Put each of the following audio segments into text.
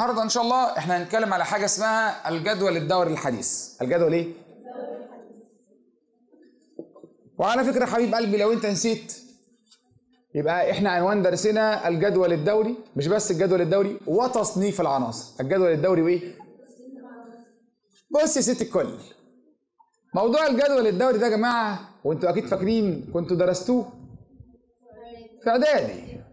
النهارده ان شاء الله احنا هنتكلم على حاجه اسمها الجدول الدوري الحديث. الجدول ايه؟ وعلى فكره حبيب قلبي لو انت نسيت يبقى احنا عنوان درسنا الجدول الدوري، مش بس الجدول الدوري وتصنيف العناصر. الجدول الدوري وايه؟ بص يا ست الكل، موضوع الجدول الدوري ده يا جماعه وانتوا اكيد فاكرين كنتوا درستوه في اعدادي،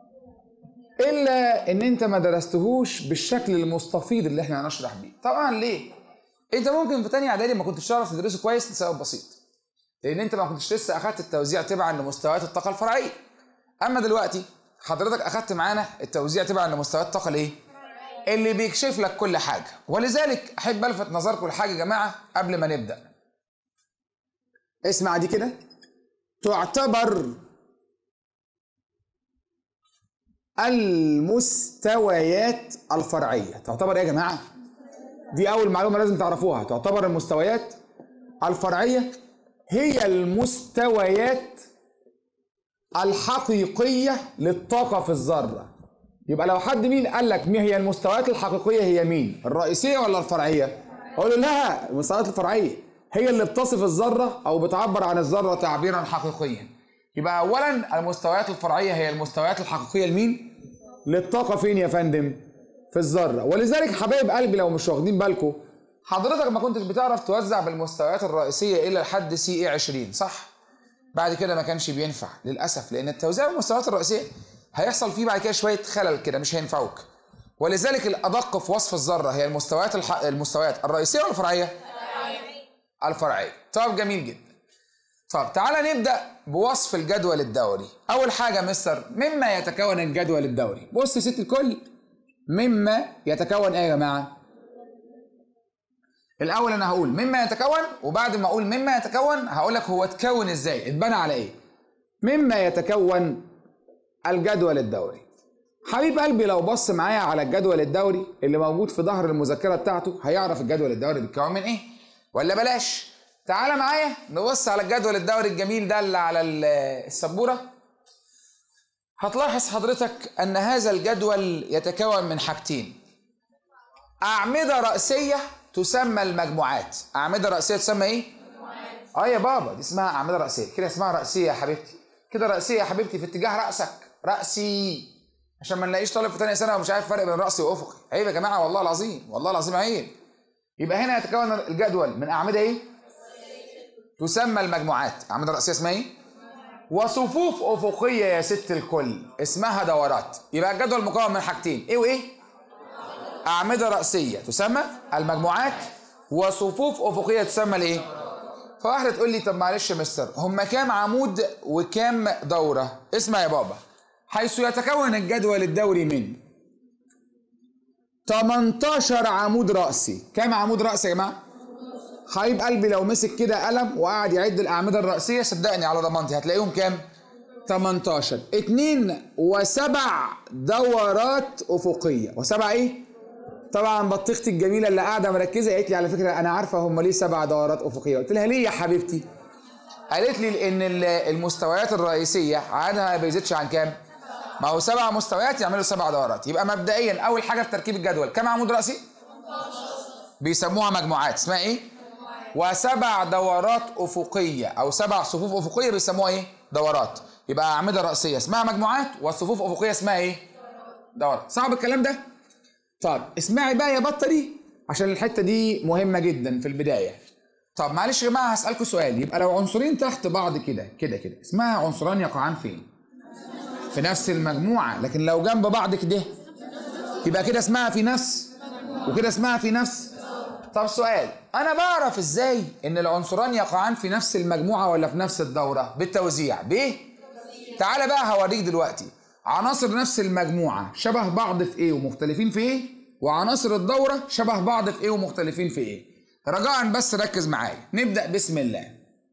الا ان انت ما درستهوش بالشكل المستفيض اللي احنا هنشرح بيه. طبعا ليه؟ انت ممكن في تانية اعدادي ما كنتش تعرف تدرسه كويس لسبب بسيط، لان انت ما كنتش لسه اخدت التوزيع تبعا لمستويات الطاقه الفرعيه. اما دلوقتي حضرتك اخدت معانا التوزيع تبعا لمستويات الطاقه الايه؟ اللي بيكشف لك كل حاجه. ولذلك احب الفت نظركم لحاجه يا جماعه قبل ما نبدا. اسمع دي كده، تعتبر المستويات الفرعيه. تعتبر ايه يا جماعه؟ دي اول معلومه لازم تعرفوها. تعتبر المستويات الفرعيه هي المستويات الحقيقيه للطاقه في الذره. يبقى لو حد مين قال لك مين هي المستويات الحقيقيه، هي مين؟ الرئيسيه ولا الفرعيه؟ اقول له لا، المستويات الفرعيه هي اللي بتصف الذره او بتعبر عن الذره تعبيرا حقيقيا. يبقى اولا المستويات الفرعيه هي المستويات الحقيقيه لمين؟ للطاقه. فين يا فندم؟ في الذره. ولذلك حبايب قلبي لو مش واخدين بالكم، حضرتك ما كنتش بتعرف توزع بالمستويات الرئيسيه الا لحد سي اي 20 صح؟ بعد كده ما كانش بينفع للاسف، لان التوزيع بالمستويات الرئيسيه هيحصل فيه بعد كده شويه خلل كده مش هينفعوك. ولذلك الادق في وصف الذره هي المستويات الرئيسيه ولا الفرعيه؟ الفرعيه. طب جميل جدا. طب تعالى نبدا بوصف الجدول الدوري. اول حاجه مستر، مما يتكون الجدول الدوري؟ بص يا ست الكل، مما يتكون ايه يا جماعه؟ الاول انا هقول مما يتكون، وبعد ما اقول مما يتكون هقول لك هو اتكون ازاي، اتبنى على ايه. مما يتكون الجدول الدوري. حبيب قلبي لو بص معايا على الجدول الدوري اللي موجود في ظهر المذكره بتاعته هيعرف الجدول الدوري بيتكون من ايه. ولا بلاش، تعالى معايا نبص على الجدول الدوري الجميل ده اللي على السبوره. هتلاحظ حضرتك ان هذا الجدول يتكون من حاجتين: اعمده راسيه تسمى المجموعات. اعمده راسيه تسمى ايه؟ يا بابا، دي اسمها اعمده راسيه. كده اسمها راسيه يا حبيبتي، كده راسيه يا حبيبتي في اتجاه راسك، راسي، عشان ما نلاقيش طالب في ثانيه سنه ومش عارف الفرق بين راسي وافقي. عيب يا جماعه، والله العظيم والله العظيم عيب. يبقى هنا يتكون الجدول من اعمده ايه؟ تسمى المجموعات. اعمده راسيه اسمها ايه؟ وصفوف افقيه يا ست الكل اسمها دورات. يبقى الجدول مكون من حاجتين، ايه وايه؟ اعمده راسيه تسمى المجموعات، وصفوف افقيه تسمى الايه؟ فواحده تقول لي طب معلش يا مستر، هم كام عمود وكام دوره؟ اسمع يا بابا، حيث يتكون الجدول الدوري من 18 عمود رأسي. كام عمود رأسي يا جماعة؟ حبيب قلبي لو مسك كده قلم وقعد يعد الأعمدة الرأسية صدقني على ضمانتي هتلاقيهم كام؟ 18. 2 و7 دورات أفقية. و7 إيه؟ طبعا بطيختي الجميلة اللي قاعدة مركزة قالت لي على فكرة أنا عارفة هم ليه 7 دورات أفقية. قلت لها ليه يا حبيبتي؟ قالت لي لأن المستويات الرئيسية عددها ما بيزيدش عن كام؟ ما هو 7 مستويات يعملوا 7 دورات. يبقى مبدئيا اول حاجه في تركيب الجدول كم عمود راسي؟ 18. بيسموها مجموعات. اسمها ايه؟ و7 دورات افقيه او 7 صفوف افقيه بيسموها ايه؟ دورات. يبقى اعمده راسيه اسمها مجموعات، والصفوف افقيه اسمها ايه؟ دورات. صعب الكلام ده؟ طب اسمعي بقى يا بطه دي عشان الحته دي مهمه جدا في البدايه. طب معلش يا جماعه هسالكم سؤال، يبقى لو عنصرين تحت بعض كده اسمها عنصران يقعان فين؟ في نفس المجموعة. لكن لو جنب بعض كده يبقى كده اسمها في نفس وكده اسمها في نفس. طب سؤال، أنا بعرف إزاي إن العنصران يقعان في نفس المجموعة ولا في نفس الدورة؟ بالتوزيع. بإيه؟ تعالى بقى هوريك دلوقتي عناصر نفس المجموعة شبه بعض في إيه ومختلفين في إيه، وعناصر الدورة شبه بعض في إيه ومختلفين في إيه. رجاء بس ركز معايا. نبدأ بسم الله.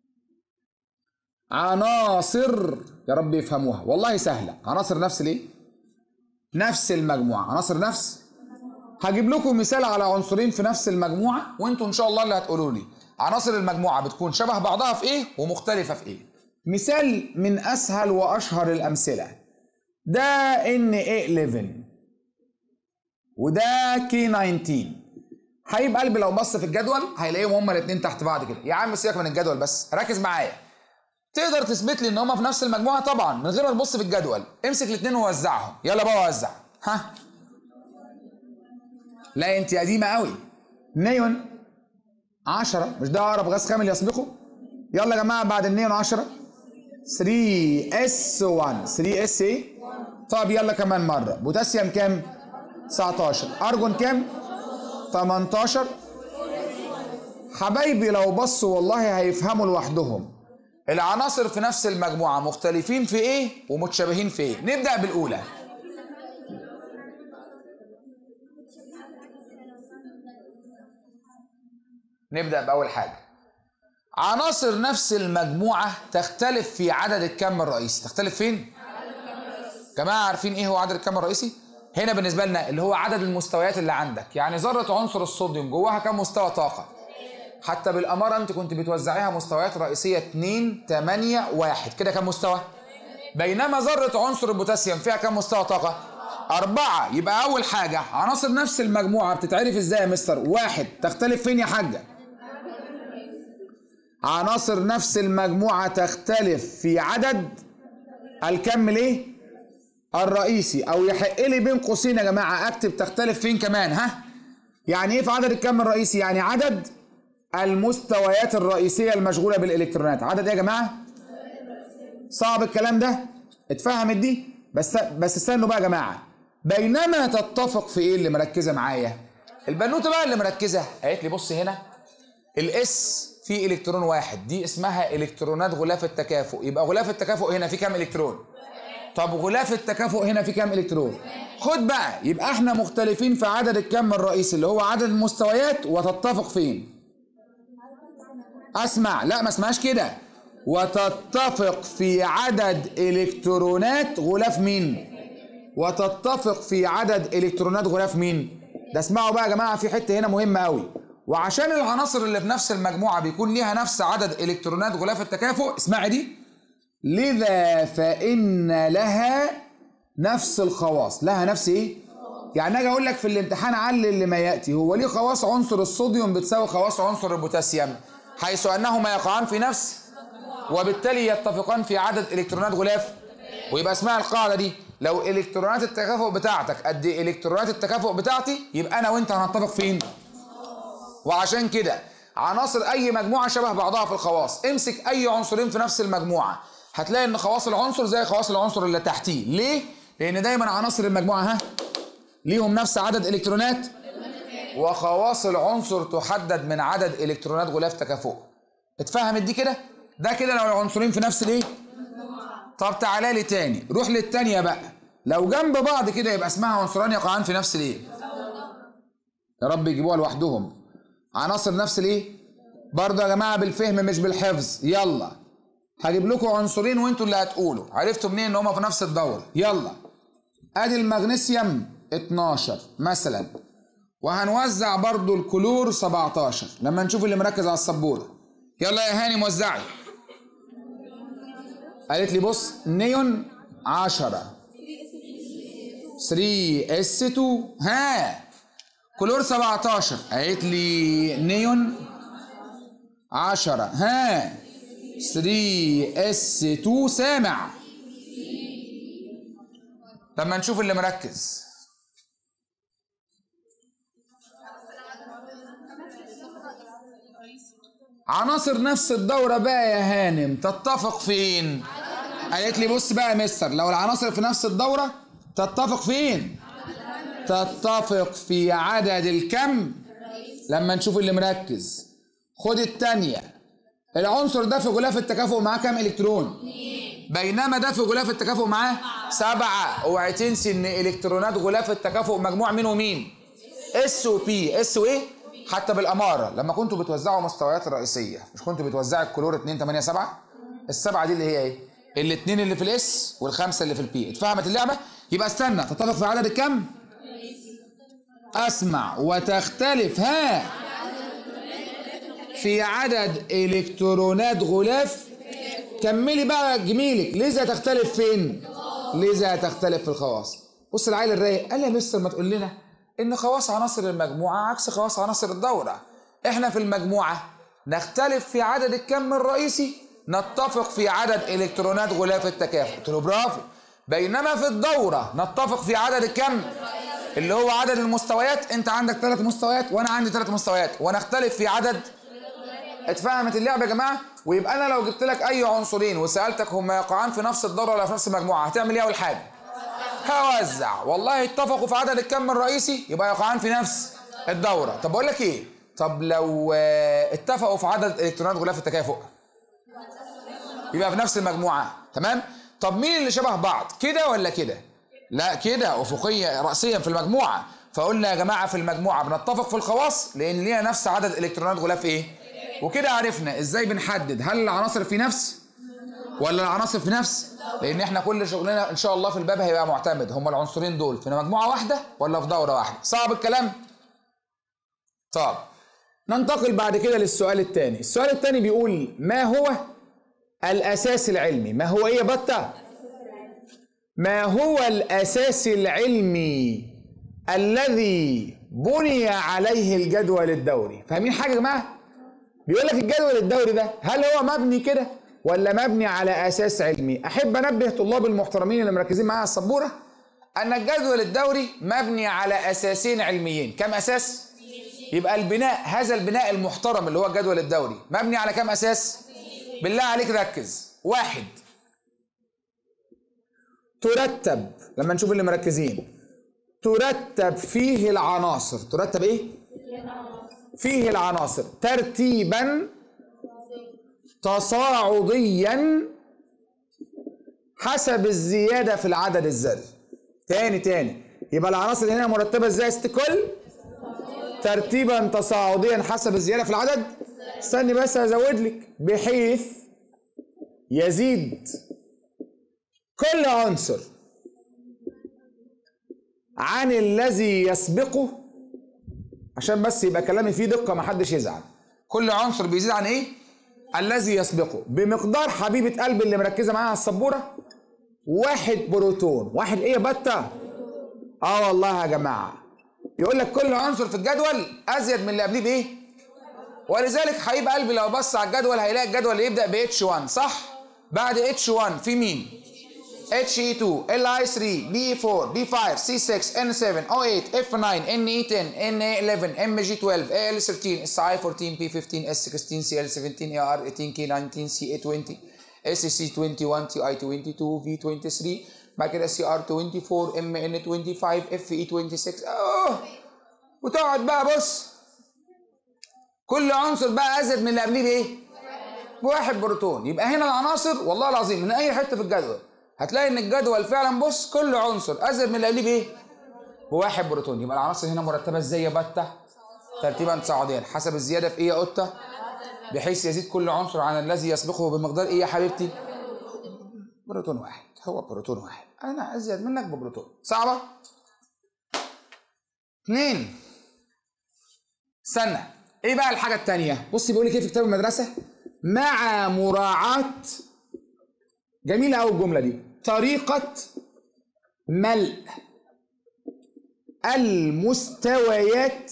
عناصر يا رب يفهموها والله سهلة. عناصر نفس الايه؟ نفس المجموعة. عناصر نفس. هجيب لكم مثال على عنصرين في نفس المجموعة وانتوا ان شاء الله اللي هتقولوا لي عناصر المجموعة بتكون شبه بعضها في ايه ومختلفة في ايه. مثال من اسهل واشهر الامثلة ده NA11 وده كي 19. حبيب قلبي لو بص في الجدول هيلاقيهم هما الاثنين تحت بعض كده. يا عم سيبك من الجدول بس ركز معايا. تقدر تثبت لي ان هما في نفس المجموعه؟ طبعا من غير ما تبص في الجدول. امسك الاثنين ووزعهم. يلا بقى وزع. ها لا انت قديمه قوي. نيون 10 مش ده اقرب غاز خامل يسبقه؟ يلا يا جماعه بعد النيون 10 3S1 3S ايه؟ طب يلا كمان مره. بوتاسيوم كام؟ 19. ارجون كام؟ 18. حبايبي لو بصوا والله هيفهموا لوحدهم. العناصر في نفس المجموعه مختلفين في ايه ومتشابهين في ايه؟ نبدا بالاولى. نبدأ بأول حاجة. عناصر نفس المجموعة تختلف في عدد الكم الرئيسي. تختلف فين؟ جماعة عارفين ايه هو عدد الكم الرئيسي؟ هنا بالنسبة لنا اللي هو عدد المستويات اللي عندك. يعني ذرة عنصر الصوديوم جواها كم مستوى طاقة؟ حتى بالأمارة انت كنت بتوزعيها مستويات رئيسية 2 8 1 كده كم مستوى؟ بينما ذرة عنصر البوتاسيوم فيها كم مستوى طاقة؟ 4. يبقى أول حاجة عناصر نفس المجموعة بتتعرف ازاي يا مستر؟ 1 تختلف فين يا حاجة؟ عناصر نفس المجموعة تختلف في عدد الكم ليه؟ الرئيسي. او يحق لي بين قوسين يا جماعة اكتب تختلف فين كمان. ها؟ يعني ايه في عدد الكم الرئيسي؟ يعني عدد المستويات الرئيسية المشغولة بالالكترونات. عدد ايه يا جماعة؟ صعب الكلام ده؟ اتفهمت دي؟ بس استنوا بقى يا جماعة. بينما تتفق في ايه اللي مركزة معايا؟ البنوتة بقى اللي مركزة قالت لي بص هنا الاس في الكترون واحد، دي اسمها الكترونات غلاف التكافؤ. يبقى غلاف التكافؤ هنا في كام الكترون؟ طب غلاف التكافؤ هنا في كام الكترون؟ خد بقى. يبقى احنا مختلفين في عدد الكم الرئيسي اللي هو عدد المستويات. وتتفق فين؟ اسمع. لا ما اسمعش كده. وتتفق في عدد الكترونات غلاف مين؟ وتتفق في عدد الكترونات غلاف مين؟ ده اسمعوا بقى يا جماعه في حته هنا مهمه قوي. وعشان العناصر اللي في نفس المجموعة بيكون ليها نفس عدد إلكترونات غلاف التكافؤ، اسمعي دي، لذا فإن لها نفس الخواص. لها نفس إيه؟ يعني أجي أقول لك في الامتحان علل لما يأتي. هو ليه خواص عنصر الصوديوم بتساوي خواص عنصر البوتاسيوم؟ حيث أنهما يقعان في نفس وبالتالي يتفقان في عدد إلكترونات غلاف. ويبقى اسمها القاعدة دي لو إلكترونات التكافؤ بتاعتك قد إلكترونات التكافؤ بتاعتي يبقى أنا وأنت هنتفق فين؟ وعشان كده عناصر اي مجموعه شبه بعضها في الخواص. امسك اي عنصرين في نفس المجموعه هتلاقي ان خواص العنصر زي خواص العنصر اللي تحتيه. ليه؟ لان دايما عناصر المجموعه ليهم نفس عدد الكترونات وخواص العنصر تحدد من عدد الكترونات غلاف تكافؤه. اتفهمت دي كده؟ ده كده لو العنصرين في نفس الايه؟ طب تعالى لي تاني. روح للتانيه بقى. لو جنب بعض كده يبقى اسمها عنصران يقعان في نفس الايه؟ يا رب يجيبوها لوحدهم. عناصر نفس الايه؟ برضه يا جماعه بالفهم مش بالحفظ. يلا هجيب لكم عنصرين وانتوا اللي هتقولوا. عرفتوا منين ان هما في نفس الدوره؟ يلا ادي المغنيسيوم 12 مثلا، وهنوزع برضه الكلور 17 لما نشوف اللي مركز على السبوره. يلا يا هاني موزعي. قالت لي بص نيون 10 3S2 ها كلور 17. قالت لي نيون 10 ها 3S2 سامع. لما نشوف اللي مركز. عناصر نفس الدورة بقى يا هانم تتفق فين؟ قالت لي بص بقى يا مستر لو العناصر في نفس الدورة تتفق فين؟ تتفق في عدد الكم. لما نشوف اللي مركز. خد التانية. العنصر ده في غلاف التكافؤ معاه كام الكترون؟ بينما ده في غلاف التكافؤ معاه 7. اوعي تنسي ان الكترونات غلاف التكافؤ مجموع مين ومين؟ اس وبي. اس وايه؟ حتى بالاماره لما كنتوا بتوزعوا مستويات الرئيسيه مش كنتوا بتوزعوا الكلور 2 8 7؟ السبعه دي اللي هي ايه؟ الاثنين اللي في الاس والخمسه اللي في البي. اتفهمت اللعبه؟ يبقى استنى تتفق في عدد الكم؟ اسمع. وتختلف في عدد الكترونات غلاف. كملي بقى جميلك. لذا تختلف فين؟ لذا تختلف في الخواص. بص العيل الرايق قال لي يا مستر ما تقول لنا ان خواص عناصر المجموعه عكس خواص عناصر الدوره. احنا في المجموعه نختلف في عدد الكم الرئيسي، نتفق في عدد الكترونات غلاف التكافؤ. قلت له برافو. بينما في الدوره نتفق في عدد الكم اللي هو عدد المستويات. انت عندك 3 مستويات وانا عندي 3 مستويات، ونختلف في عدد. اتفهمت اللعبه يا جماعه؟ ويبقى انا لو جبت لك اي عنصرين وسالتك هما يقعان في نفس الدوره ولا في نفس المجموعه، هتعمل ايه اول حاجه؟ هوزع. والله اتفقوا في عدد الكم الرئيسي يبقى يقعان في نفس الدوره. طب بقول لك ايه؟ طب لو اتفقوا في عدد الكترونات غلاف التكافؤ يبقى في نفس المجموعه. تمام؟ طب مين اللي شبه بعض، كده ولا كده؟ لا كده، افقيه راسيا في المجموعه. فقلنا يا جماعه في المجموعه بنتفق في الخواص لان ليها نفس عدد الكترونات غلاف ايه؟ وكده عرفنا ازاي بنحدد هل العناصر في نفس ولا العناصر في نفس؟ لان احنا كل شغلنا ان شاء الله في الباب هيبقى معتمد هم العنصرين دول في مجموعه واحده ولا في دوره واحده. صعب الكلام؟ طب ننتقل بعد كده للسؤال الثاني. السؤال الثاني بيقول ما هو الاساس العلمي؟ ما هو ايه يا بطه؟ ما هو الاساس العلمي الذي بني عليه الجدول الدوري؟ فاهمين حاجه يا جماعه؟ بيقول لك الجدول الدوري ده هل هو مبني كده ولا مبني على اساس علمي؟ احب انبه طلاب المحترمين اللي مركزين معايا على السبوره ان الجدول الدوري مبني على اساسين علميين. كم اساس؟ يبقى البناء، هذا البناء المحترم اللي هو الجدول الدوري مبني على كم اساس؟ بالله عليك ركز. 1، ترتب، لما نشوف اللي مركزين، ترتب فيه العناصر. ترتب ايه؟ فيه العناصر ترتيبا تصاعديا حسب الزيادة في العدد الذري. تاني يبقى العناصر هنا مرتبة ازاي يا ست الكل؟ ترتيبا تصاعديا حسب الزيادة في العدد. استني بس هزود لك، بحيث يزيد كل عنصر عن الذي يسبقه، عشان بس يبقى كلامي فيه دقة محدش يزعل. كل عنصر بيزيد عن ايه؟ الذي يسبقه بمقدار، حبيبة قلبي اللي مركزة معايا على السبورة، 1 بروتون. 1 ايه يا بطة؟ والله يا جماعة يقول لك كل عنصر في الجدول ازيد من اللي قبليه بايه؟ ولذلك حبيب قلبي لو بص على الجدول هيلاقي الجدول اللي يبدأ ب H1 صح؟ بعد H1 في مين؟ HE2 LI3 BE4 B5 C6 N7 O8 F9 NE10 NA11 MG12 AL13 SI14 P15 S16 CL17 AR18 K19 CA20 SC21 TI22 V23 بعد كده CR24 MN25 FE26. وتقعد بقى بص كل عنصر بقى ازيد من اللي قبليه بايه؟ ب1 بروتون. يبقى هنا العناصر والله العظيم من اي حته في الجدول هتلاقي ان الجدول فعلا بص كل عنصر ازيد من اللي قبليه بايه؟ ب1 بروتون. يبقى العناصر هنا مرتبه ازاي يا بته؟ ترتيبا تصاعديا حسب الزياده في ايه يا قطه؟ بحيث يزيد كل عنصر عن الذي يسبقه بمقدار ايه يا حبيبتي؟ بروتون واحد. هو بروتون واحد، انا ازيد منك ببروتون. صعبه؟ 2. استنى، ايه بقى الحاجه الثانيه؟ بصي بيقول لك ايه في كتاب المدرسه؟ مع مراعاه، جميله قوي الجمله دي، طريقه ملء المستويات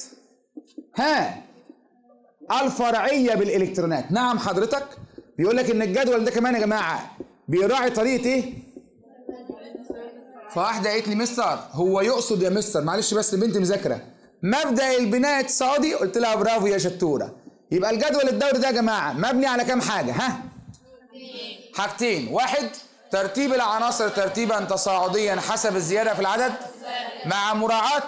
الفرعيه بالالكترونات. نعم حضرتك، بيقول لك ان الجدول ده كمان يا جماعه بيراعي طريقه ايه؟ فواحده قالت لي مستر هو يقصد يا مستر، معلش بس البنت مذاكره، مبدا البناء التصاعدي. قلت لها برافو يا شطوره. يبقى الجدول الدوري ده يا جماعه مبني على كام حاجه؟ حاجتين. 1 ترتيب العناصر ترتيبا تصاعديا حسب الزياده في العدد مع مراعاه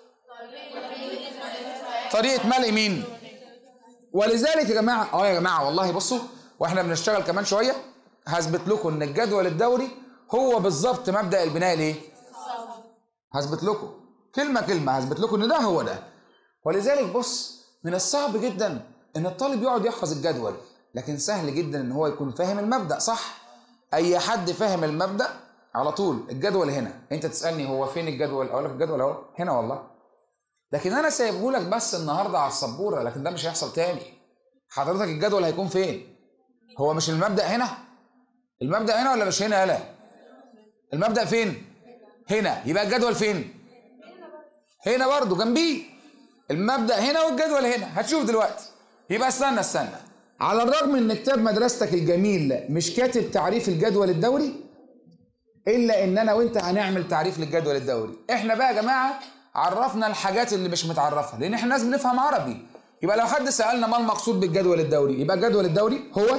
طريقه ملء مين؟ ولذلك يا جماعه يا جماعه والله بصوا، واحنا بنشتغل كمان شويه هثبت لكم ان الجدول الدوري هو بالظبط مبدا البناء الايه؟ هثبت لكم كلمه كلمه، هثبت لكم ان ده هو ده. ولذلك بص، من الصعب جدا ان الطالب يقعد يحفظ الجدول، لكن سهل جدا ان هو يكون فاهم المبدا. صح؟ اي حد فاهم المبدا على طول. الجدول هنا، انت تسالني هو فين الجدول؟ اقول لك الجدول اهو هنا والله، لكن انا سايبه لك بس النهارده على السبوره، لكن ده مش هيحصل تاني. حضرتك الجدول هيكون فين؟ هو مش المبدا هنا؟ المبدا هنا ولا مش هنا؟ يالا المبدا فين؟ هنا. يبقى الجدول فين؟ هنا برضو جنبيه المبدأ هنا والجدول هنا، هتشوف دلوقتي. يبقى استنى على الرغم ان كتاب مدرستك الجميل مش كاتب تعريف الجدول الدوري، الا ان انا وانت هنعمل تعريف للجدول الدوري. احنا بقى يا جماعه عرفنا الحاجات اللي مش متعرفه، لان احنا ناس بنفهم عربي. يبقى لو حد سالنا ما المقصود بالجدول الدوري، يبقى الجدول الدوري هو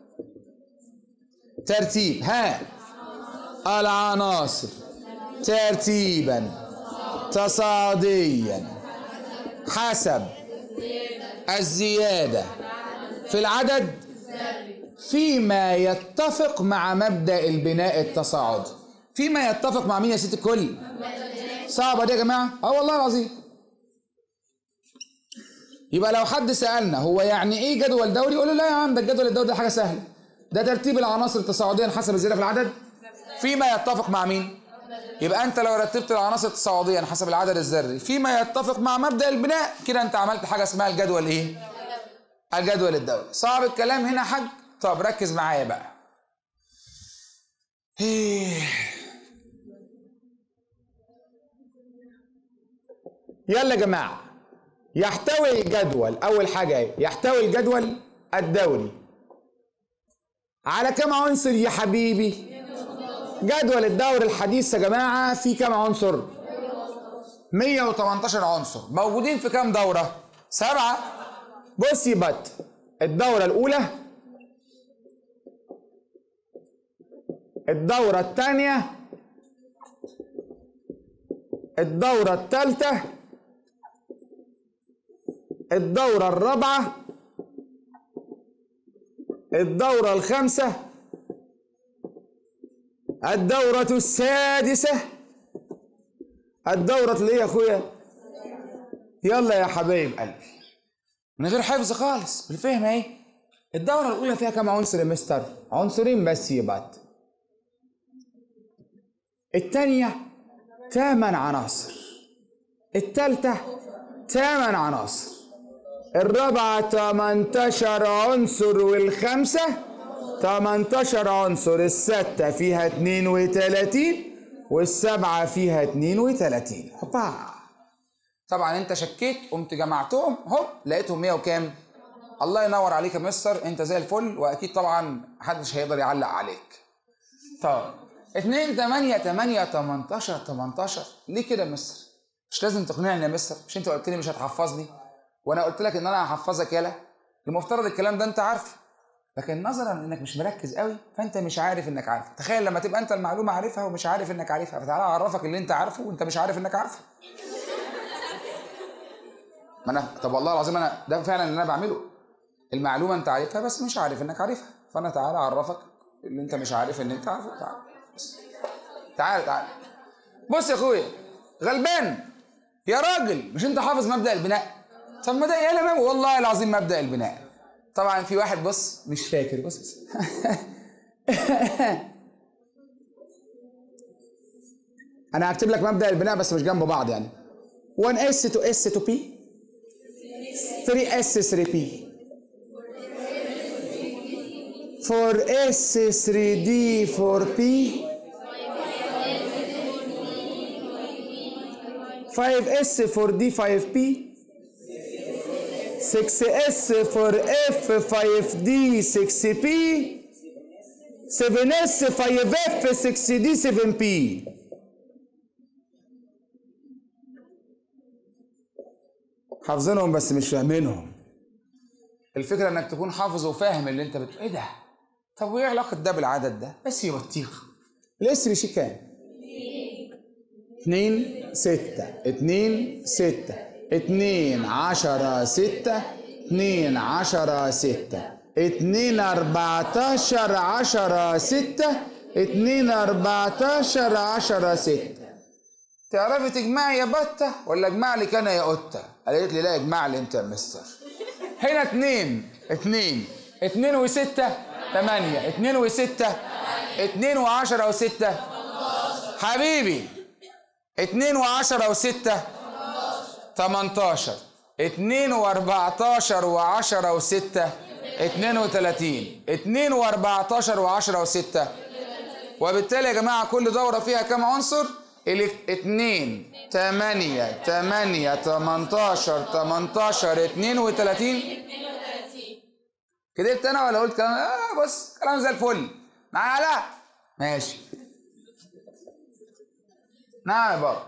ترتيب العناصر ترتيبا تصاعديا حسب الزياده في العدد فيما يتفق مع مبدأ البناء التصاعدي. فيما يتفق مع مين يا ست الكل؟ صعبة دي يا جماعة؟ والله العظيم. يبقى لو حد سألنا هو يعني ايه جدول دوري، يقول له لا يا عم ده الجدول الدوري ده حاجة سهلة، ده ترتيب العناصر تصاعديا حسب الزيادة في العدد فيما يتفق مع مين؟ يبقى انت لو رتبت العناصر تصاعديا حسب العدد الذري فيما يتفق مع مبدأ البناء، كده انت عملت حاجة اسمها الجدول ايه؟ الجدول الدوري. صعب الكلام هنا يا حاج؟ طب ركز معايا بقى. يلا يا جماعه، يحتوي الجدول اول حاجه ايه؟ يحتوي الجدول الدوري على كم عنصر يا حبيبي؟ جدول الدوري الحديث يا جماعه فيه كم عنصر؟ 118 عنصر. موجودين في كم دوره؟ 7. بص يبقى الدوره الاولى، الدورة الثانية، الدورة الثالثة، الدورة الرابعة، الدورة الخامسة، الدورة السادسة، الدورة اللي هي يا اخويا يلا يا حبايب قلبي من غير حفظ خالص بالفهم اهي. الدورة الأولى فيها كم عنصر يا مستر؟ عنصرين بس يبقى. الثانية 8 عناصر، الثالثة 8 عناصر، الرابعة 18 عنصر، والخامسة 18 عنصر، الستة فيها 32 والسبعة فيها 32. هوبا. طبعا انت شكيت قمت جمعتهم هوب لقيتهم 100 وكام؟ الله ينور عليك يا مستر، انت زي الفل، واكيد طبعا محدش هيقدر يعلق عليك. طب 2 8 8 18 ليه كده يا مستر؟ مش لازم تقنعني يا مستر، مش انت قلت لي مش هتحفظني وانا قلت لك ان انا هحفظك يالا؟ المفترض الكلام ده انت عارفه، لكن نظرا انك مش مركز قوي فانت مش عارف انك عارف. تخيل لما تبقى انت المعلومه عارفها ومش عارف انك عارفها، فتعالى اعرفك اللي انت عارفه وانت مش عارف انك عارفه. ما انا طب والله العظيم انا ده فعلا اللي انا بعمله، المعلومه انت عارفها بس مش عارف انك عارفها، فانا تعالى اعرفك اللي انت مش عارف ان انت عارفه. تعال بص يا اخويا غلبان يا راجل، مش انت حافظ مبدأ البناء؟ طب ما ده يا لمام والله العظيم مبدأ البناء. طبعا في واحد بص مش فاكر، بص انا هكتب لك مبدأ البناء بس مش جنب بعض يعني. 1S to S to P، 3S 3P، 4S 3D 4P، 5S 4D 5P، 6S 4F 5D 6P، 7S 5F 6D 7P. حافظينهم بس مش فاهمينهم. الفكرة انك تكون حافظ وفاهم اللي انت بتقول. ايه ده؟ طب وايه علاقة ده بالعدد ده؟ بس يبطيخ. الاس بي شي كام؟ 2 6 2 6 2 10 6 2 10 6 2 14 10 6 2 14 10 6. تعرفي تجمعي يا بطة ولا اجمع لك انا يا قطة؟ قالت لي لا اجمع لي انت يا مستر. هنا 2 2 2 و6 8 2 و6 2 و10 و6 حبيبي 2 و10 و6 18 2 و14 و10 و6 32 2 و14 و10 و6. وبالتالي يا جماعة كل دورة فيها كم عنصر؟ 2 8 8 18 18 32. كدبت انا ولا قلت كلام؟ بص كلام زي الفل. معايا لا؟ ماشي. نعم يا بابا.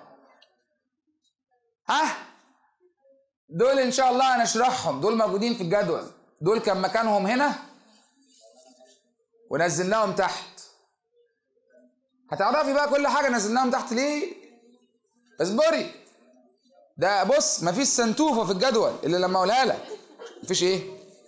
دول ان شاء الله هنشرحهم، دول موجودين في الجدول، دول كان مكانهم هنا ونزلناهم تحت. هتعرفي بقى كل حاجه نزلناهم تحت ليه؟ اصبري. ده بص مفيش سنتوفه في الجدول اللي لما اقولها لك. مفيش ايه؟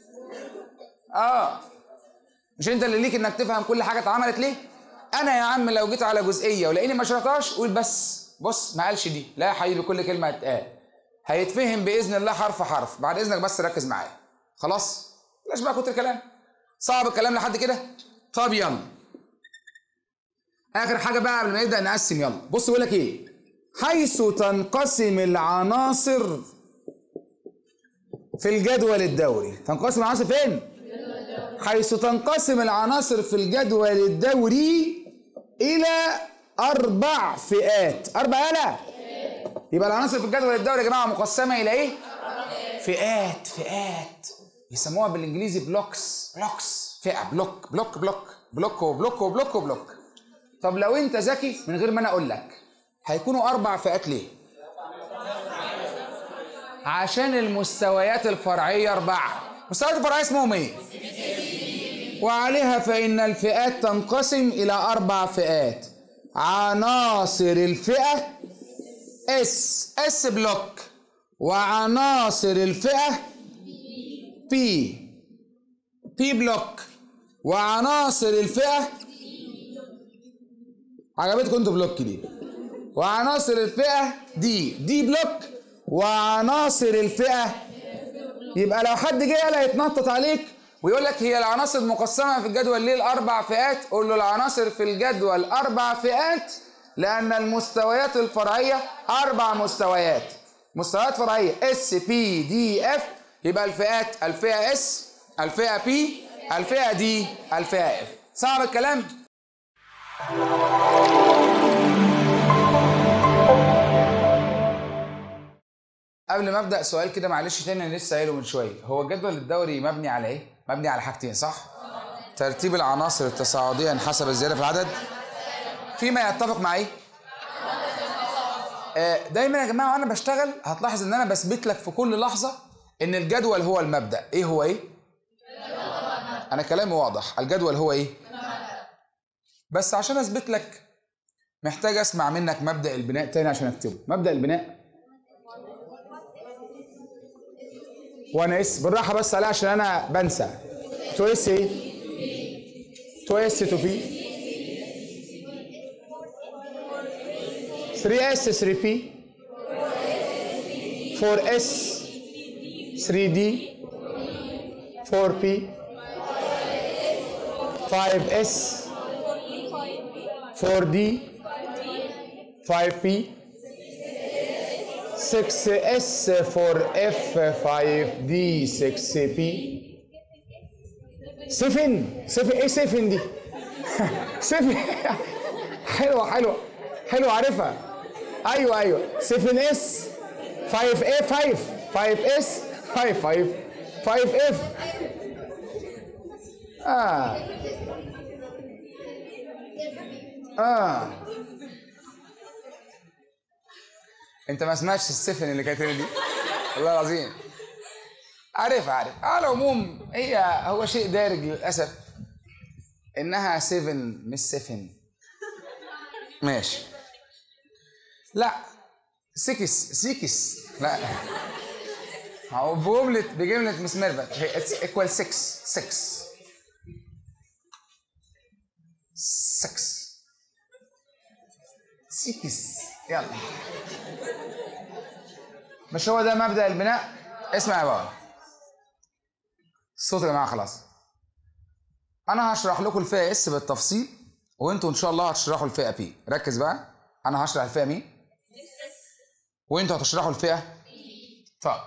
مش انت اللي ليك انك تفهم كل حاجه اتعملت ليه؟ انا يا عم لو جيت على جزئيه ولقيني ما شرحتهاش قول بس بص ما قالش دي. لا يا حبيبي، كل كلمه هتتقال هيتفهم باذن الله حرف حرف. بعد اذنك بس ركز معايا خلاص؟ بلاش بقى كتر كلام. صعب الكلام لحد كده؟ طب يلا اخر حاجه بقى قبل ما نبدا نقسم. يلا بص بيقول لك ايه؟ حيث تنقسم العناصر في الجدول الدوري. تنقسم العناصر فين؟ حيث تنقسم العناصر في الجدول الدوري الى 4 فئات. 4 يلا. يبقى العناصر في الجدول الدوري يا جماعه مقسمه الى ايه؟ فئات. فئات يسموها بالانجليزي بلوكس. بلوكس فئه، بلوك بلوك بلوك بلوك وبلوك وبلوك وبلوك. طب لو انت ذكي من غير ما انا اقول لك هيكونوا 4 فئات ليه؟ عشان المستويات الفرعيه 4. المستويات الفرعيه اسمهم ايه؟ وعليها فإن الفئات تنقسم إلى 4 فئات. عناصر الفئة اس بلوك، وعناصر الفئة بي بلوك، وعناصر الفئة عجبتكم انتوا بلوك دي، وعناصر الفئة دي بلوك، وعناصر الفئة. يبقى لو حد جه قال هيتنطط عليك ويقول لك هي العناصر مقسمه في الجدول ليه ل4 فئات؟ قول له العناصر في الجدول 4 فئات لان المستويات الفرعيه 4 مستويات. مستويات فرعيه اس بي دي اف. يبقى الفئات الفئه اس، الفئه بي، الفئه دي، الفئه اف. صعب الكلام؟ قبل ما ابدا سؤال كده معلش تاني انا لسه قايله من شويه. هو الجدول الدوري مبني على ايه؟ مبني على حاجتين صح؟ ترتيب العناصر التصاعديه حسب الزياده في العدد. فيما يتفق مع ايه؟ دايما يا جماعه وانا بشتغل هتلاحظ ان انا بثبت لك في كل لحظه ان الجدول هو المبدا. ايه هو ايه؟ انا كلامي واضح. الجدول هو ايه؟ بس عشان اثبت لك محتاج اسمع منك مبدا البناء تاني عشان اكتبه. مبدا البناء وانا اس بالراحه بس عليه عشان انا بنسى. تو اس ايه؟ تو اس تو بي 3 اس 3 بي 4 اس 3 دي 4 بي 5 اس 4 دي 5 بي 6 اس 4 اف 5 دي 6 بي 7 ايه 7 دي؟ 7 حلوه حلوه حلوه عارفها. ايوه 7 اس 5 اي 5 اس 5 اف. انت ما سمعتش السفن اللي كانت دي والله العظيم. عارف على العموم هو شيء دارج للاسف انها 7 مش 7. ماشي. لا 6 لا هو بجمله مس ميرفت هي ايكوال 6 يلا. مش هو ده مبدأ البناء؟ اسمع يا بابا الصوت يا جماعه خلاص. انا هشرح لكم الفئه اس بالتفصيل وانتوا ان شاء الله هتشرحوا الفئه بي. ركز بقى، انا هشرح الفئه مين وانتوا هتشرحوا الفئه. طب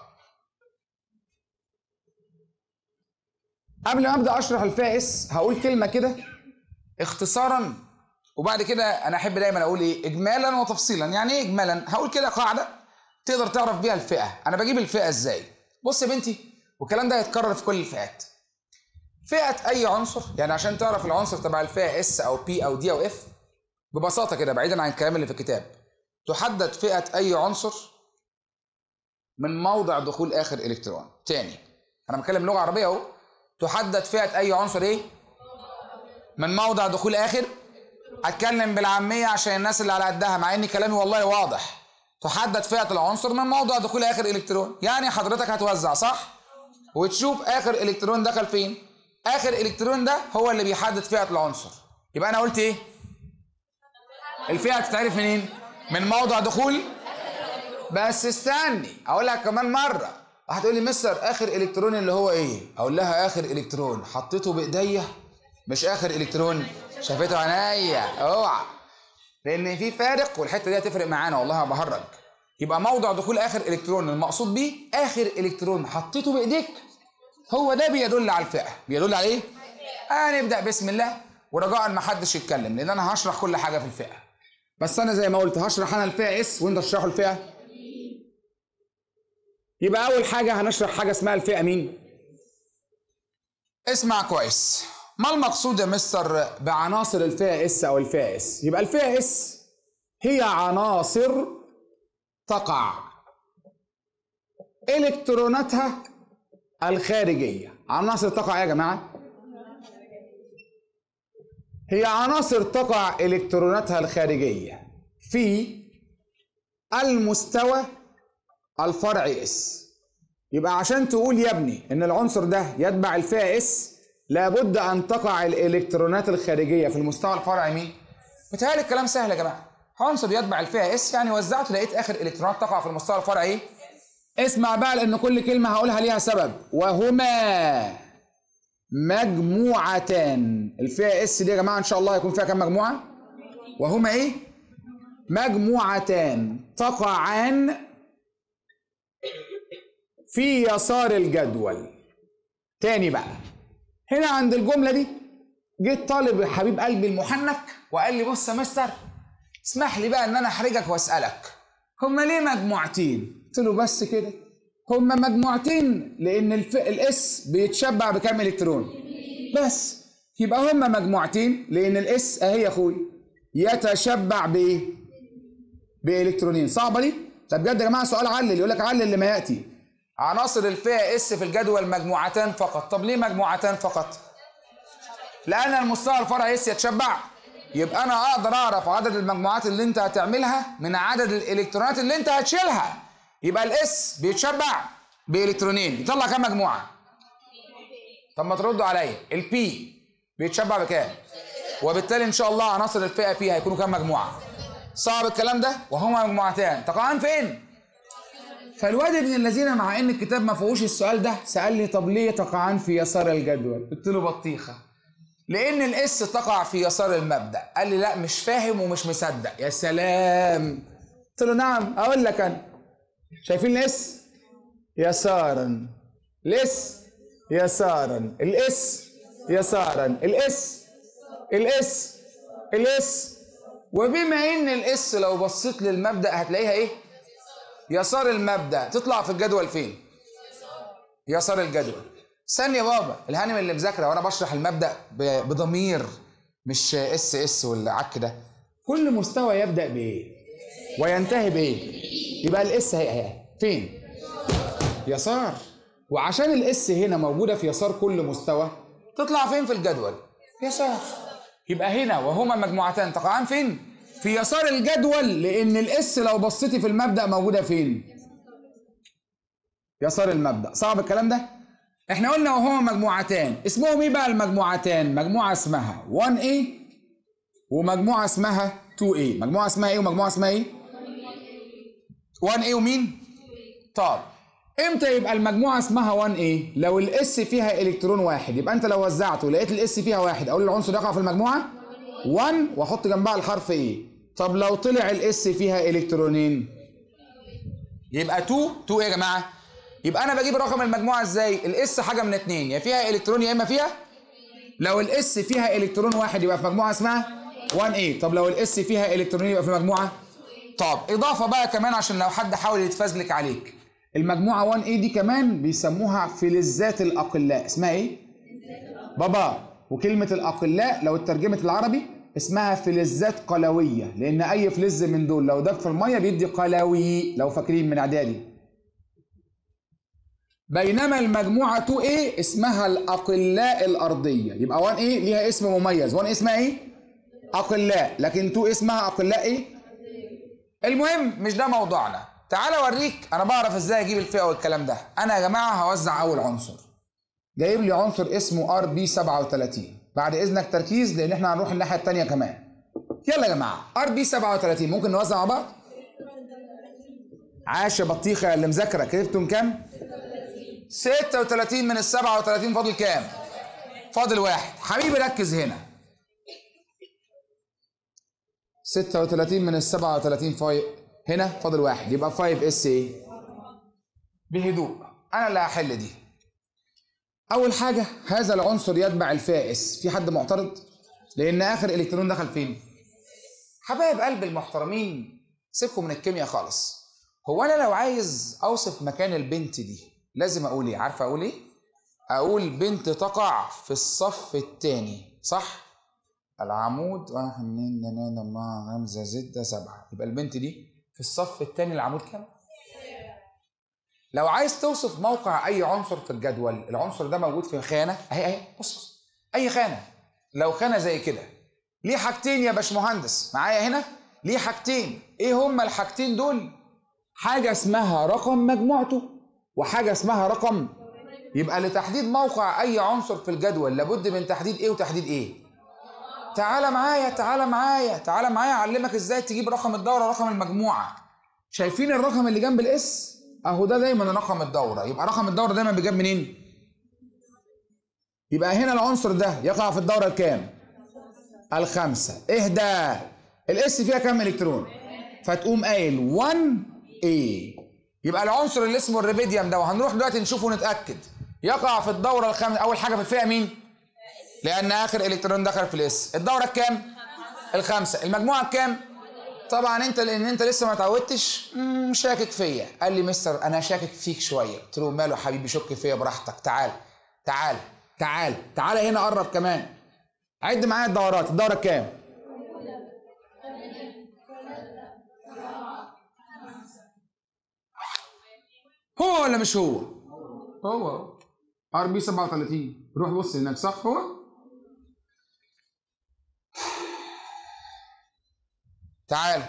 قبل ما ابدا اشرح الفئه اس هقول كلمه كده اختصارا وبعد كده انا احب دايما اقول ايه اجمالا وتفصيلا. يعني ايه اجمالا؟ هقول كده قاعده تقدر تعرف بيها الفئه. انا بجيب الفئه ازاي؟ بص يا بنتي، والكلام ده هيتكرر في كل الفئات. فئه اي عنصر، يعني عشان تعرف العنصر تبع الفئه اس او بي او دي او اف ببساطه كده بعيدا عن الكلام اللي في الكتاب، تحدد فئه اي عنصر من موضع دخول اخر الكترون. تاني انا بتكلم لغه عربيه اهو. تحدد فئه اي عنصر ايه؟ من موضع دخول اخر. اتكلم بالعاميه عشان الناس اللي على قدها، مع ان كلامي والله واضح. تحدد فئه العنصر من موضع دخول اخر الكترون. يعني حضرتك هتوزع صح وتشوف اخر الكترون دخل فين. اخر الكترون ده هو اللي بيحدد فئه العنصر. يبقى انا قلت ايه؟ الفئه هتتعرف منين؟ من موضع دخول. بس استني اقولها كمان مره. هتقول لي مستر اخر الكترون اللي هو ايه؟ اقول لها اخر الكترون حطيته بايديا، مش اخر الكترون شافته عينيا. اوعى، لان في فارق والحته دي هتفرق معانا والله ما بهرج. يبقى موضع دخول اخر الكترون المقصود بيه اخر الكترون حطيته بايديك، هو ده بيدل على الفئه. بيدل على ايه؟ هنبدا بسم الله ورجاء ما حدش يتكلم، لان انا هشرح كل حاجه في الفئه. بس انا زي ما قلت هشرح انا الفئه اس وانت تشرحوا الفئه. يبقى اول حاجه هنشرح حاجه اسمها الفئه مين؟ اسمع كويس. ما المقصود يا مستر بعناصر الفئه اس او الفئه اس؟ يبقى الفئه اس هي عناصر تقع الكتروناتها الخارجيه. عناصر تقع يا جماعه، هي عناصر تقع الكتروناتها الخارجيه في المستوى الفرعي اس. يبقى عشان تقول يا ابني ان العنصر ده يتبع الفئه اس لابد ان تقع الالكترونات الخارجيه في المستوى الفرعي مين؟ متهيألي الكلام سهل يا جماعه. عنصر يتبع الفئه اس يعني وزعت لقيت اخر الكترونات تقع في المستوى الفرعي. اسمع بقى لان كل كلمه هقولها ليها سبب. وهما مجموعتان. الفئه اس دي يا جماعه ان شاء الله هيكون فيها كام مجموعه؟ وهما ايه؟ مجموعتان تقعان في يسار الجدول. تاني بقى، هنا عند الجمله دي جيت طالب حبيب قلبي المحنك وقال لي بص يا مستر اسمح لي بقى ان انا احرجك واسالك هما ليه مجموعتين؟ قلت له بس كده. هما مجموعتين لان الاس بيتشبع بكام الكترون؟ بس. يبقى هما مجموعتين لان الاس اهي يا اخوي يتشبع بايه؟ بالكترونين. صعبه دي؟ طب بجد يا جماعه سؤال علل، يقول لك علل لما ياتي. عناصر الفئه اس في الجدول مجموعتان فقط. طب ليه مجموعتان فقط؟ لان المستوى الفرعي اس يتشبع. يبقى انا اقدر اعرف عدد المجموعات اللي انت هتعملها من عدد الالكترونات اللي انت هتشيلها. يبقى الاس بيتشبع بالكترونين، يطلع كام مجموعه؟ طب ما تردوا عليا. البي بيتشبع بكام؟ وبالتالي ان شاء الله عناصر الفئه بي هيكونوا كام مجموعه؟ صعب الكلام ده؟ وهما مجموعتان تقعان فين؟ فالواد ابن الذين مع ان الكتاب ما فيهوش السؤال ده سالني طب ليه تقعان في يسار الجدول؟ قلت له بطيخه. لان الاس تقع في يسار المبدا. قال لي لا مش فاهم ومش مصدق. يا سلام. قلت له نعم اقول لك انا. شايفين الاس؟ يسارا. الاس يسارا. الاس يسارا. الاس الاس الاس. وبما ان الاس لو بصيت للمبدا هتلاقيها ايه؟ يسار المبدا. تطلع في الجدول فين؟ يسار الجدول. ثانية يا بابا الهانم اللي مذاكره وانا بشرح المبدا بضمير مش اس اس والعك ده. كل مستوى يبدا بايه؟ وينتهي بايه؟ يبقى الاس هي فين؟ يسار. وعشان الاس هنا موجوده في يسار كل مستوى تطلع فين في الجدول؟ يسار. يبقى هنا وهما مجموعتان تقعان فين؟ في يسار الجدول لان الاس لو بصيتي في المبدا موجوده فين؟ يسار المبدا. صعب الكلام ده؟ احنا قلنا وهما مجموعتان. اسمهم ايه بقى المجموعتان؟ مجموعه اسمها 1A ومجموعه اسمها 2A. مجموعه اسمها ايه ومجموعه اسمها ايه؟ 1A ومين؟ طب امتى يبقى المجموعه اسمها 1A؟ لو الاس فيها الكترون واحد. يبقى انت لو وزعته لقيت الاس فيها واحد اقول العنصر يقع في المجموعه 1 واحط جنبها الحرف ايه. طب لو طلع الاس فيها الكترونين يبقى 2 ايه يا جماعه؟ يبقى انا بجيب رقم المجموعه ازاي؟ الاس حاجه من اتنين، يا فيها الكترون يا اما فيها. لو الاس فيها الكترون واحد يبقى في مجموعه اسمها 1A. طب لو الاس فيها الكترونين يبقى في مجموعه. طب اضافه بقى كمان عشان لو حد حاول يتفزلك عليك، المجموعه 1A دي كمان بيسموها فلزات الاقلاء. اسمها ايه؟ بابا. وكلمه الاقلاء لو اترجمت العربي اسمها فلزات قلويه، لان اي فلز من دول لو دب في الميه بيدي قلوي، لو فاكرين من اعدادي. بينما المجموعه 2A اسمها الاقلاء الارضيه. يبقى 1A ليها اسم مميز. 1A اسمها ايه؟ اقلاء. لكن 2A اسمها اقلاء ايه؟ المهم مش ده موضوعنا. تعال اوريك انا بعرف ازاي اجيب الفئه والكلام ده. انا يا جماعه هوزع اول عنصر. جايب لي عنصر اسمه RB37. بعد اذنك تركيز لان احنا هنروح الناحيه الثانيه كمان. يلا يا جماعه RB37 ممكن نوزع مع بعض؟ عاش يا بطيخه اللي مذاكره. كتبتم كام؟ 36 من ال 37. فاضل كام؟ فاضل واحد. حبيبي ركز هنا. 36 من ال 37 هنا فاضل واحد، يبقى 5S ايه؟ بهدوء انا اللي هحل دي. اول حاجه هذا العنصر يتبع الفائس. في حد معترض؟ لان اخر الكترون دخل فين؟ حبايب قلب المحترمين سيبكم من الكيمياء خالص. هو انا لو عايز اوصف مكان البنت دي لازم اقول ايه؟ عارفه اقول ايه؟ اقول بنت تقع في الصف الثاني، صح؟ العمود 1 2 3 4 5 6 7. يبقى البنت دي في الصف الثاني. العمود كام؟ لو عايز توصف موقع اي عنصر في الجدول، العنصر ده موجود في خانه اهي بص، اي خانه. لو خانه زي كده ليه حاجتين يا باشمهندس معايا هنا، ليه حاجتين. ايه هما الحاجتين دول؟ حاجه اسمها رقم مجموعته وحاجه اسمها رقم. يبقى لتحديد موقع اي عنصر في الجدول لابد من تحديد ايه وتحديد ايه؟ تعالى معايا تعالى معايا تعالى معايا اعلمك ازاي تجيب رقم الدوره ورقم المجموعه. شايفين الرقم اللي جنب الاس اهو؟ ده دايما رقم الدوره. يبقى رقم الدوره دايما بيجاب منين؟ يبقى هنا العنصر ده يقع في الدوره الكام؟ الخامسه. اهدى. الاس فيها كام الكترون؟ فتقوم قايل 1A. يبقى العنصر اللي اسمه الريبيديوم ده وهنروح دلوقتي نشوفه ونتاكد يقع في الدوره الخامسه. اول حاجه في الفئه مين؟ لان اخر الكترون دخل في الاس. الدوره الكام؟ الخامسه. المجموعه الكام؟ طبعا انت لان انت لسه ما اتعودتش شاكك فيا. قال لي مستر انا شاكك فيك شويه. قلت له ماله حبيبي، شك فيا براحتك. تعال تعال تعال تعال هنا قرب كمان. عد معايا الدورات. الدوره الكام؟ هو ولا مش هو؟ هو RB37. روح بص هناك، صح هو؟ تعال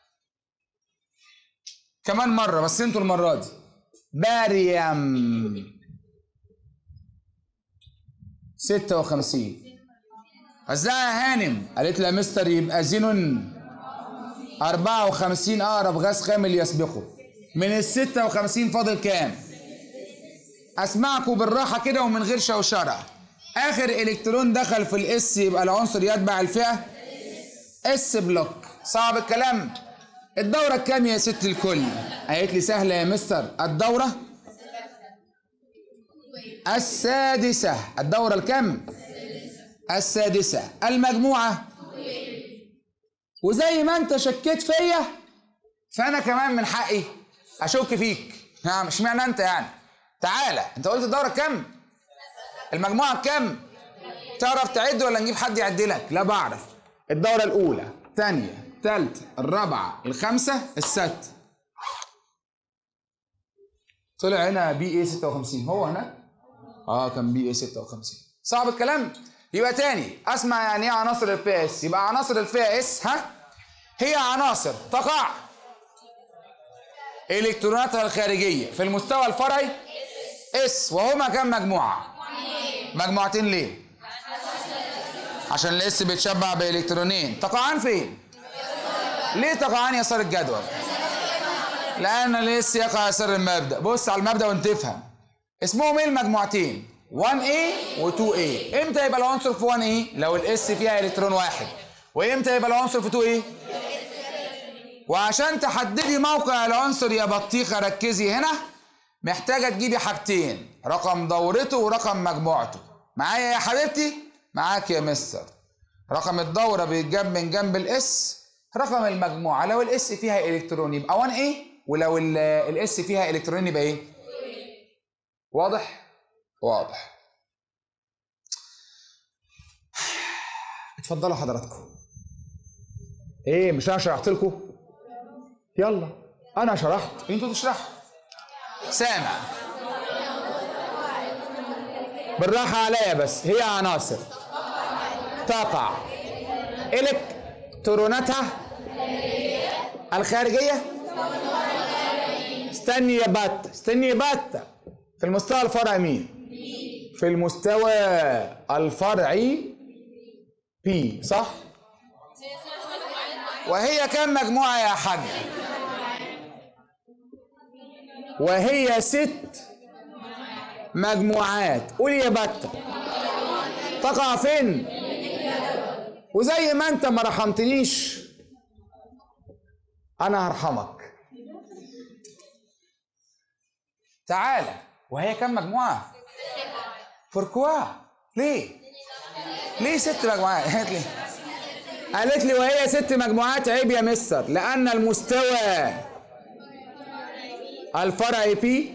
كمان مرة بس انتوا المرة دي. باريوم 56. ازاي يا هانم؟ قالت لي يا مستر يبقى زينون 54 اقرب غاز خامل يسبقه. من ال 56 فاضل كام؟ اسمعكم بالراحة كده ومن غير شوشرة. اخر الكترون دخل في الاس يبقى العنصر يتبع الفئة اس بلوك. صعب الكلام. الدورة الكام يا ست الكل؟ قالت لي سهلة يا مستر. الدورة السادسة. الدورة الكام؟ السادسة. المجموعة. وزي ما انت شكيت فيا فانا كمان من حقي اشك فيك. نعم اشمعنى انت يعني؟ تعالى انت قلت الدورة كام؟ المجموعة كام؟ تعرف تعد ولا نجيب حد يعدلك؟ لا بعرف. الدورة الأولى، الثانية، الثالثة، الرابعة، الخامسة، السادسة. طلع هنا BA 56. هو هناك؟ كان BA 56. صعب الكلام؟ يبقى تاني اسمع يعني ايه عناصر الفئة اس. يبقى عناصر الفئة اس هي عناصر تقع الكتروناتها الخارجية في المستوى الفرعي اس. وهما كام مجموعة؟ مجموعتين. ليه؟ عشان الاس بيتشبع بالكترونين. تقعان فين؟ ليه تقعان يسار الجدول؟ لان الاس يقع يسار المبدا. بص على المبدا وانت تفهم. اسمهم ايه المجموعتين؟ 1A و 2A. امتى يبقى العنصر في 1A؟ لو الاس فيها الكترون واحد. وامتى يبقى العنصر في 2A؟ وعشان تحددي موقع العنصر يا بطيخه ركزي هنا، محتاجه تجيبي حاجتين: رقم دورته ورقم مجموعته. معايا يا حبيبتي؟ معاك يا مستر. رقم الدورة بيتجاب من جنب الاس رقم المجموعة. لو الاس فيها الكترون يبقى 1A، ولو الاس فيها الكترون يبقى ايه؟ واضح؟ واضح. اتفضلوا حضراتكم. ايه مش انا شرحت لكم؟ يلا انا شرحت انتوا تشرحوا. سامع؟ بالراحة عليا بس. هي عناصر تقع الكتروناتها الخارجية. استني يا بت، استني يا بت. في المستوى الفرعي مين؟ في المستوى الفرعي بي، صح؟ وهي كم مجموعة يا حاج؟ وهي 6 مجموعات. قولي يا بت. تقع فين؟ وزي ما انت ما رحمتنيش انا هرحمك. تعالى. وهي كم مجموعة؟ فوركوا؟ ليه؟ ليه 6 مجموعات؟ قالت لي وهي 6 مجموعات. عيب يا مستر، لأن المستوى الفرعي بي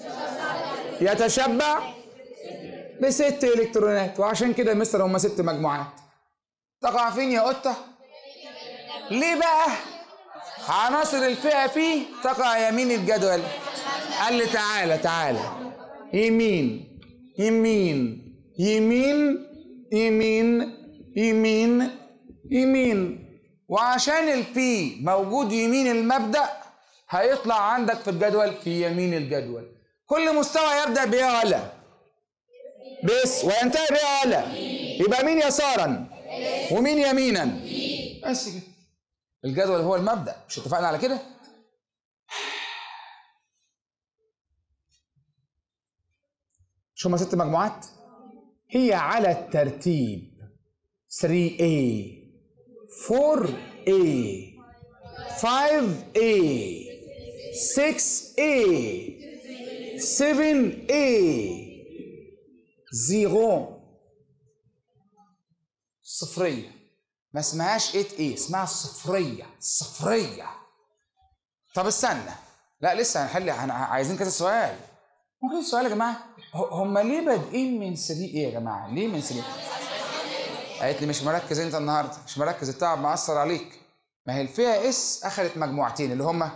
يتشبع ب6 إلكترونات، وعشان كده يا مستر هم 6 مجموعات. تقع فين يا قطة؟ ليه بقى؟ عناصر الفئة بي تقع يمين الجدول. قال لي تعالى تعالى. يمين يمين يمين يمين يمين يمين. وعشان البي موجود يمين المبدأ هيطلع عندك في الجدول في يمين الجدول. كل مستوى يبدأ بإيه ولا؟ بس وينتهي بإيه ولا؟ يبقى مين يسارا ومين يمينا؟ بس كده. الجدول هو المبدأ، مش اتفقنا على كده؟ شو هما 6 مجموعات؟ هي على الترتيب 3A 4A 5A 6A 7A 0 صفرية. ما اسمهاش 8A، اسمها الصفرية. الصفرية. طب استنى، لا لسه هنحل. عايزين كذا سؤال. ممكن سؤال يا جماعة؟ هم ليه بادئين من 3A يا جماعة؟ ليه من 3A؟ قالت لي مش مركز انت النهارده، مش مركز، التعب مأثر عليك. ما هي الفئة اس اخذت مجموعتين اللي هما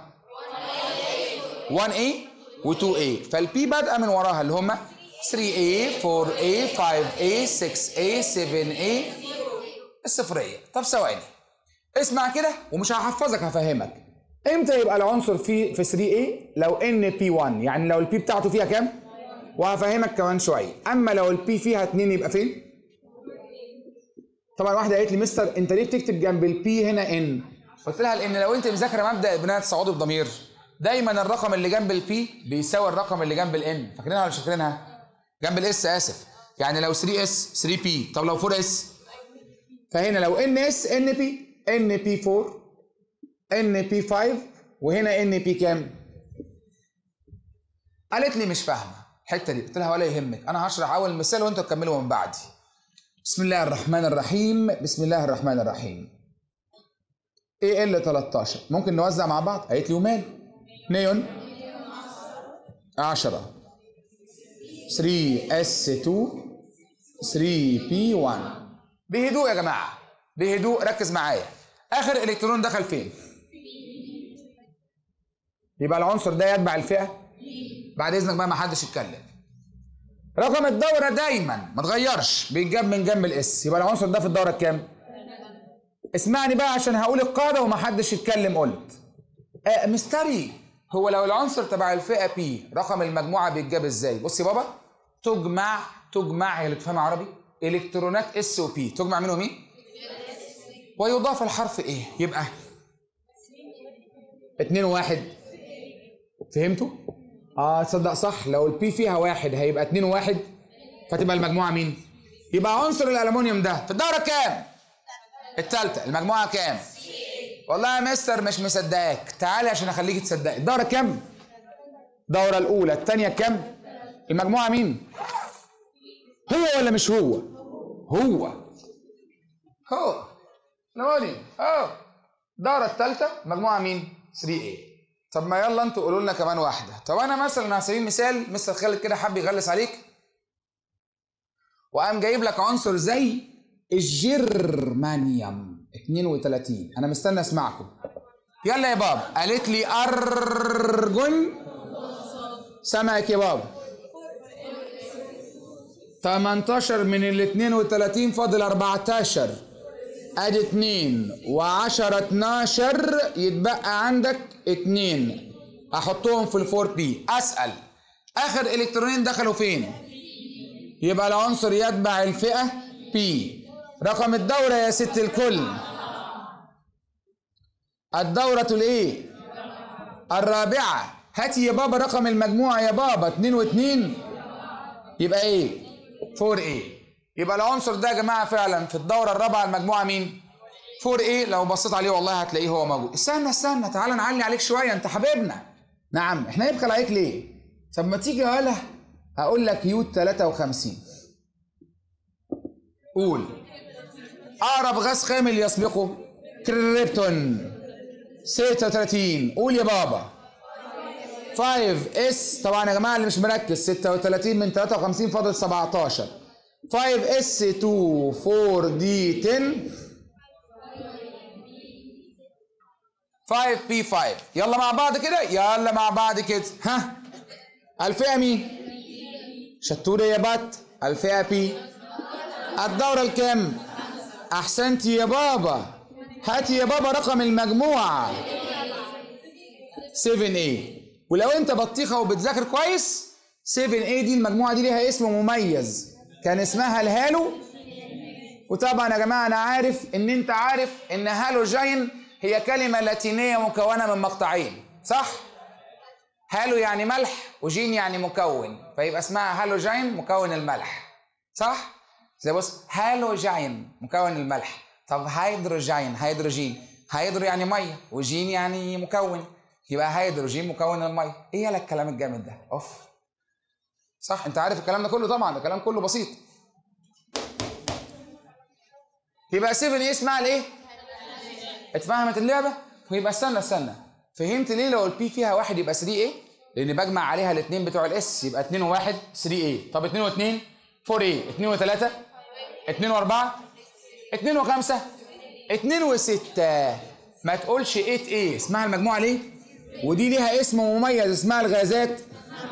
1A و 2A، فالبي بادئه من وراها اللي هما 3A 4A 5A 6A 7A الصفرية. طب ثواني اسمع كده ومش هحفظك، هفهمك. امتى يبقى العنصر في 3A؟ لو ان بي 1، يعني لو البي بتاعته فيها كام؟ وهفهمك كمان شويه. اما لو البي فيها 2 يبقى فين؟ طبعا واحده قالت لي مستر انت ليه بتكتب جنب البي هنا ان؟ قلت لها لان لو انت مذاكره مبدا بناء التصاعدي بضمير دايما الرقم اللي جنب البي بيساوي الرقم اللي جنب الان. فاكرينها ولا مش فاكرينها؟ جنب الاس اسف. يعني لو 3 اس 3 بي، طب لو 4 اس؟ فهنا لو ان اس ان بي، ان بي 4 ان بي 5، وهنا ان بي كام؟ قالت لي مش فاهمه الحته دي. قلت لها ولا يهمك، انا هشرح اول مثال وانتوا تكملوا من بعدي. بسم الله الرحمن الرحيم. بسم الله الرحمن الرحيم. AL 13 ممكن نوزع مع بعض؟ قالت لي ومال. نيون 10 3S2 3P1. بهدوء يا جماعه، بهدوء، ركز معايا. اخر الكترون دخل فين؟ يبقى العنصر ده يتبع الفئه. بعد اذنك بقى ما حدش يتكلم. رقم الدوره دايما ما تغيرش، بيتجاب من جنب الاس. يبقى العنصر ده في الدوره الكام؟ اسمعني بقى عشان هقول القاعده وما حدش يتكلم. قلت مستري، هو لو العنصر تبع الفئه بي رقم المجموعه بيتجاب ازاي؟ بص يا بابا، تجمع هي اللي بتفهم عربي، الكترونات اس وبي، تجمع مين ومين؟ ويضاف الحرف ايه؟ يبقى 2 و1. فهمتوا؟ تصدق صح، لو البي فيها 1 هيبقى 2 و1، فتبقى المجموعه مين؟ يبقى عنصر الالومنيوم ده في الدوره كام؟ الثالثه. المجموعه كام؟ والله يا مستر مش مصدقاك، تعالى عشان اخليك تصدقي. الدوره كام؟ الدوره الاولى. الثانيه كام؟ المجموعه مين؟ هو ولا مش هو؟ هو. هو نموني اهو. الدورة الثالثة مجموعة مين؟ 3A. طب ما يلا انتوا قولوا لنا كمان واحدة. طب انا مثلا على سبيل المثال مستر خالد كده حب يغلس عليك وقام جايب لك عنصر زي الجرمانيوم 32. انا مستني اسمعكم. يلا يا بابا. قالت لي ارجون. سامعك يا بابا. 18 من ال 32 فاضل 14. ادي 2 و10 12 يتبقى عندك 2. احطهم في ال 4P. اسال اخر الكترونين دخلوا فين؟ يبقى العنصر يتبع الفئة P. رقم الدورة يا ست الكل. الدورة الايه؟ الرابعة. هاتي يا بابا رقم المجموعة يا بابا. 2 و2 يبقى ايه؟ 4A. يبقى العنصر ده يا جماعة فعلا في الدورة الرابعة المجموعة مين؟ 4A. لو بصيت عليه والله هتلاقيه هو موجود. استنى تعالى نعلي عليك شوية، انت حبيبنا. نعم احنا نبخل عليك ليه؟ طب ما تيجي يالا هقول لك يود 53. قول. اقرب غاز خامل يسبقه كريبتون 36. قول يا بابا. 5S. طبعا يا جماعه اللي مش مركز 36 من 53 فاضل 17. 5S2 4D10 5P5. يلا مع بعض كده. يلا مع بعض كده. ها الفئه مين؟ شطوره يا بات. الفئه P. الدوره الكام؟ احسنتي يا بابا. هاتي يا بابا رقم المجموعه 7A. ولو انت بطيخه وبتذاكر كويس 7A دي المجموعه دي ليها اسم مميز كان اسمها الهالو. وطبعا يا جماعه انا عارف ان انت عارف ان هالوجين هي كلمه لاتينيه مكونه من مقطعين، صح؟ هالو يعني ملح وجين يعني مكون، فيبقى اسمها هالوجين مكون الملح، صح؟ زي بص هالوجين مكون الملح. طب هيدروجين هيدروجين هيدرو يعني ميه وجين يعني مكون، يبقى هيدروجين مكون الميه. ايه يالا الكلام الجامد ده؟ اوف. صح انت عارف الكلام ده كله طبعا، ده كلام كله بسيط. يبقى 7 اسمها الايه؟ اتفهمت اللعبه؟ ويبقى استنى فهمت ليه لو البي فيها واحد يبقى 3A؟ لان بجمع عليها الاثنين بتوع الاس يبقى 2 و1 3A. طب 2 و2 4A. 2 و3 2 و4 2 و5 2 و6. ما تقولش 8A. اسمها المجموعه ليه؟ ودي ليها اسم مميز اسمها الغازات.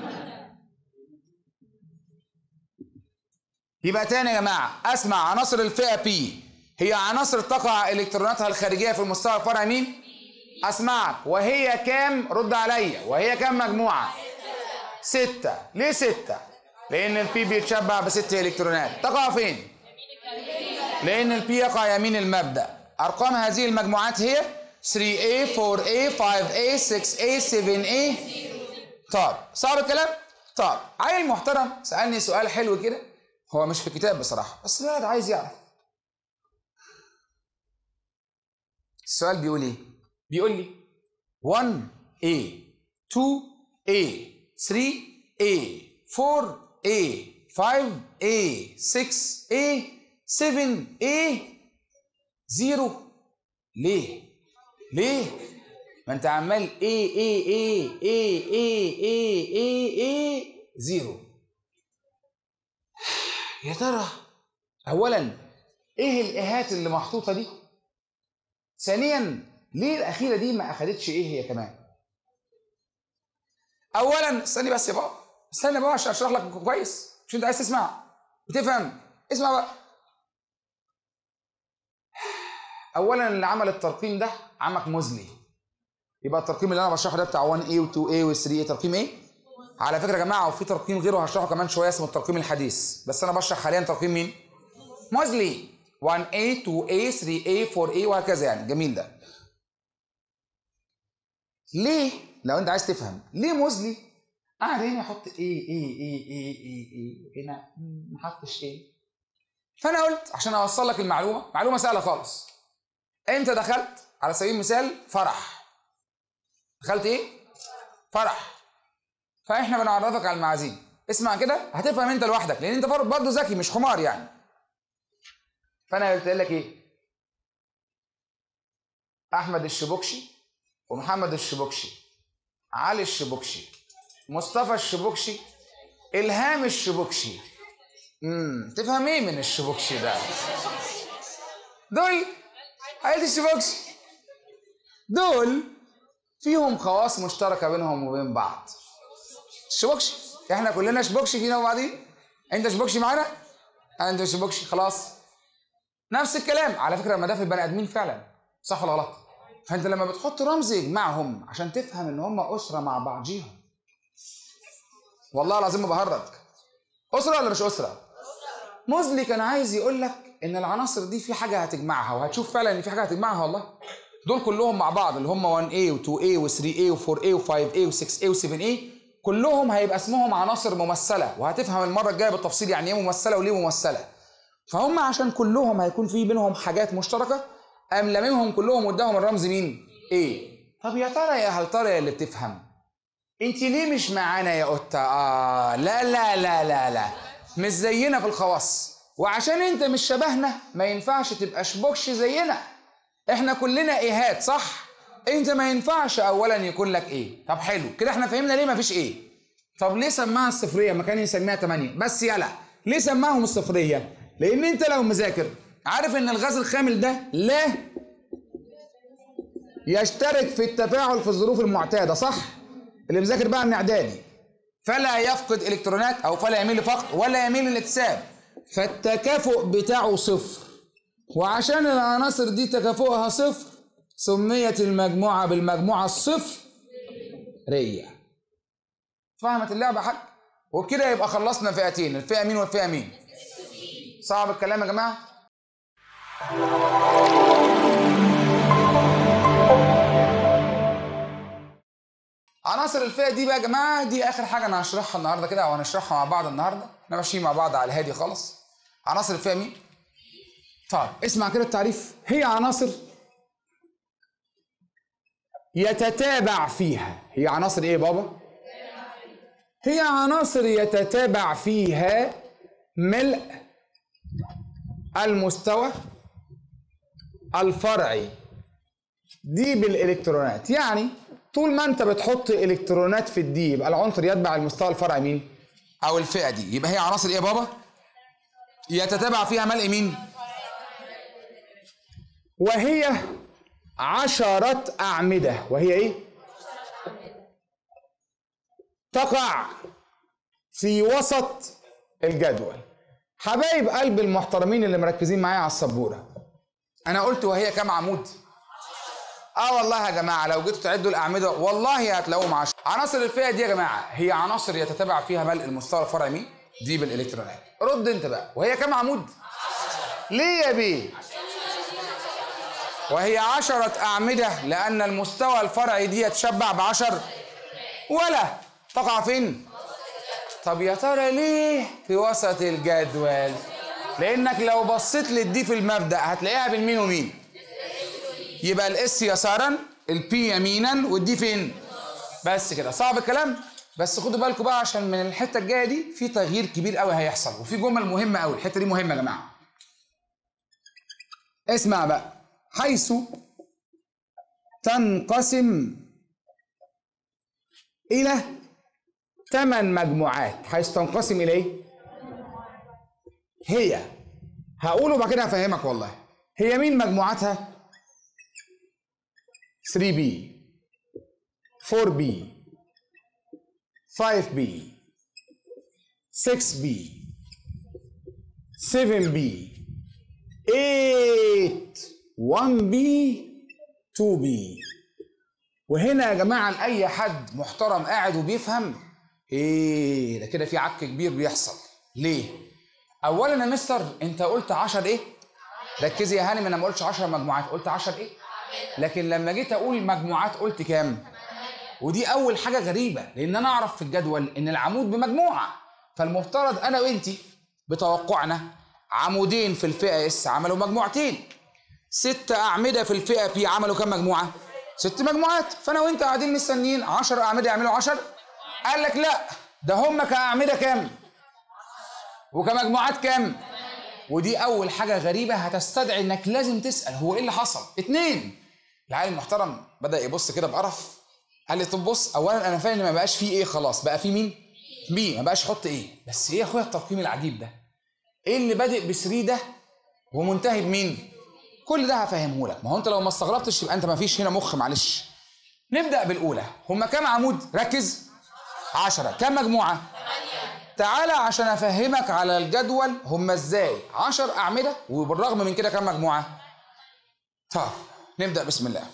يبقى تاني يا جماعه اسمع عناصر الفئه P هي عناصر تقع الكتروناتها الخارجيه في المستوى الفرعي مين؟ اسمعك. وهي كام؟ رد عليا. وهي كام مجموعه؟ 6. ليه 6؟ لان البي بيتشبع ب6 الكترونات. تقع فين؟ لان البي يقع يمين المبدا. ارقام هذه المجموعات هي 3A 4A 5A 6A 7A. طب صعب الكلام؟ طب عيل محترم سألني سؤال حلو كده، هو مش في كتاب بصراحة بس الواحد عايز يعرف. السؤال بيقول ايه؟ بيقول لي 1A 2A 3A 4A 5A 6A 7A 0. ليه؟ ما انت عمال A 0. يا ترى اولا ايه الايهات اللي محطوطه دي؟ ثانيا ليه الاخيره دي ما اخدتش ايه هي كمان؟ اولا استني بس يا بابا، استنى بقى عشان اشرح لك كويس. مش انت عايز تسمع وتفهم؟ اسمع بقى. اولا اللي عمل الترقيم ده عمك موزلي. يبقى الترقيم اللي انا بشرحه ده بتاع 1A و 2A و 3A ترقيم ايه؟ على فكره يا جماعه وفي ترقيم غيره هشرحه كمان شويه اسمه الترقيم الحديث، بس انا بشرح حاليا ترقيم مين؟ موزلي. 1A 2A 3A 4A وهكذا يعني. جميل ده. ليه لو انت عايز تفهم ليه موزلي قاعد هنا يحط ايه هنا ما حطش ايه؟ فانا قلت عشان اوصل لك المعلومه، معلومه سهله خالص. انت دخلت على سبيل المثال فرح. دخلت ايه؟ فرح. فاحنا بنعرفك على المعازيم. اسمع كده هتفهم انت لوحدك لان انت برضه ذكي مش حمار يعني. فانا قلت لك ايه؟ احمد الشبوكشي ومحمد الشبوكشي، علي الشبوكشي، مصطفى الشبوكشي، الهام الشبوكشي. تفهم ايه من الشبوكشي ده؟ دول عائلة الشبوكشي، دول فيهم خواص مشتركة بينهم وبين بعض. الشبوكشي احنا كلنا شبوكشي فينا وبعدين. انت شبوكشي معانا؟ انت شبوكشي خلاص. نفس الكلام على فكرة لما ده في البني ادمين فعلا، صح ولا غلط؟ فانت لما بتحط رمز يجمعهم عشان تفهم ان هم اسرة مع بعضيهم. والله العظيم ما بهرج. اسرة ولا مش اسرة؟ موزلي كان عايز يقول لك ان العناصر دي في حاجة هتجمعها، وهتشوف فعلا ان في حاجة هتجمعها. والله دول كلهم مع بعض اللي هم 1A و2A و3A و4A و5A و6A و7A كلهم هيبقى اسمهم عناصر ممثلة، وهتفهم المرة الجاية بالتفصيل يعني ايه ممثلة وليه ممثلة. فهم عشان كلهم هيكون في بينهم حاجات مشتركة، قام لاممهم كلهم واداهم الرمز مين؟ ايه؟ طب يا ترى يا هل ترى يا اللي بتفهم، انت ليه مش معانا يا قطة؟ لا لا لا لا لا، مش زينا في الخواص، وعشان انت مش شبهنا ما ينفعش تبقى شبوكش زينا. احنا كلنا ايهات صح؟ انت ما ينفعش اولا يكون لك ايه. طب حلو كده احنا فهمنا ليه ما فيش ايه. طب ليه سماها الصفريه ما كان يسميها 8 بس؟ يلا ليه سماهم الصفريه؟ لان انت لو مذاكر عارف ان الغاز الخامل ده لا يشترك في التفاعل في الظروف المعتاده، صح؟ اللي مذاكر بقى من اعدادي، فلا يفقد الكترونات او فلا يميل لفقد ولا يميل للاكتساب، فالتكافؤ بتاعه صفر. وعشان العناصر دي تكافؤها صفر سميت المجموعة بالمجموعة الصفرية. فهمت اللعبة حق؟ وبكده يبقى خلصنا فئتين، الفئة مين والفئة مين؟ صعب الكلام يا جماعة؟ عناصر الفئة دي بقى يا جماعة دي آخر حاجة أنا هشرحها النهاردة كده، أو هنشرحها مع بعض النهاردة، احنا ماشيين مع بعض على الهادي خالص. عناصر الفئة مين؟ طيب اسمع كده التعريف. هي عناصر يتتابع فيها. هي عناصر ايه يا بابا؟ هي عناصر يتتابع فيها ملء المستوى الفرعي دي بالالكترونات. يعني طول ما انت بتحط الكترونات في الدي يبقى العنصر يتبع المستوى الفرعي مين؟ او الفئة دي. يبقى هي عناصر ايه يا بابا؟ يتتابع فيها ملء مين؟ وهي 10 أعمدة. وهي إيه؟ تقع في وسط الجدول. حبايب قلب المحترمين اللي مركزين معايا على السبورة، أنا قلت وهي كام عمود؟ والله يا جماعة لو جيتوا تعدوا الأعمدة والله هتلاقوهم 10. عناصر الفئة دي يا جماعة هي عناصر يتتابع فيها ملء المستوى الفرعي مين؟ دي بالإلكترونات. رد أنت بقى، وهي كام عمود؟ ليه يا بيه؟ وهي 10 أعمدة لأن المستوى الفرعي دي يتشبع ب10 ولا تقع فين؟ طب يا ترى ليه في وسط الجدول؟ لأنك لو بصيت للدي في المبدأ هتلاقيها بين مين ومين؟ يبقى الاس يسارا، البي يمينا، والدي فين؟ بس كده. صعب الكلام؟ بس خدوا بالكم بقى عشان من الحتة الجاية دي في تغيير كبير قوي هيحصل، وفي جمل مهمة قوي. الحتة دي مهمة يا جماعة. اسمع بقى. حيث تنقسم إلى 8 مجموعات. حيث تنقسم إلى إيه؟ هي هقوله وبعد كده هفهمك. والله هي مين مجموعاتها؟ 3B 4B 5B 6B 7B 8 1B 2B. وهنا يا جماعة لأي حد محترم قاعد وبيفهم ايه ده كده في عك كبير بيحصل. ليه؟ أولا يا مستر أنت قلت 10 ايه؟ ركزي يا هانم، أنا ما قلتش 10 مجموعات، قلت 10 ايه؟ لكن لما جيت أقول مجموعات قلت كام؟ ودي أول حاجة غريبة، لأن أنا أعرف في الجدول إن العمود بمجموعة، فالمفترض أنا وأنتي بتوقعنا عمودين في الفئة اس عملوا مجموعتين، 6 أعمدة في الفئة بي عملوا كام مجموعة؟ 6 مجموعات. فأنا وأنت قاعدين مستنيين 10 أعمدة يعملوا 10. قال لك لا، ده هم كأعمدة كام؟ وكمجموعات كام؟ ودي أول حاجة غريبة هتستدعي إنك لازم تسأل هو إيه اللي حصل؟ 2، العالم المحترم بدأ يبص كده بقرف، قال لي طب بص، اولا انا فاهم ان ما بقاش فيه ايه، خلاص بقى فيه مين؟ بي، ما بقاش حط ايه، بس ايه يا اخويا الترقيم العجيب ده؟ ايه اللي بادئ ب 3 ده ومنتهي بمين؟ كل ده هفهمه لك، ما هو انت لو ما استغربتش يبقى انت ما فيش هنا مخ، معلش. نبدأ بالأولى، هما كام عمود؟ ركز. 10. كام مجموعة؟ 8. تعالى عشان أفهمك على الجدول هما إزاي 10 أعمدة وبالرغم من كده كام مجموعة؟ طب نبدأ بسم الله.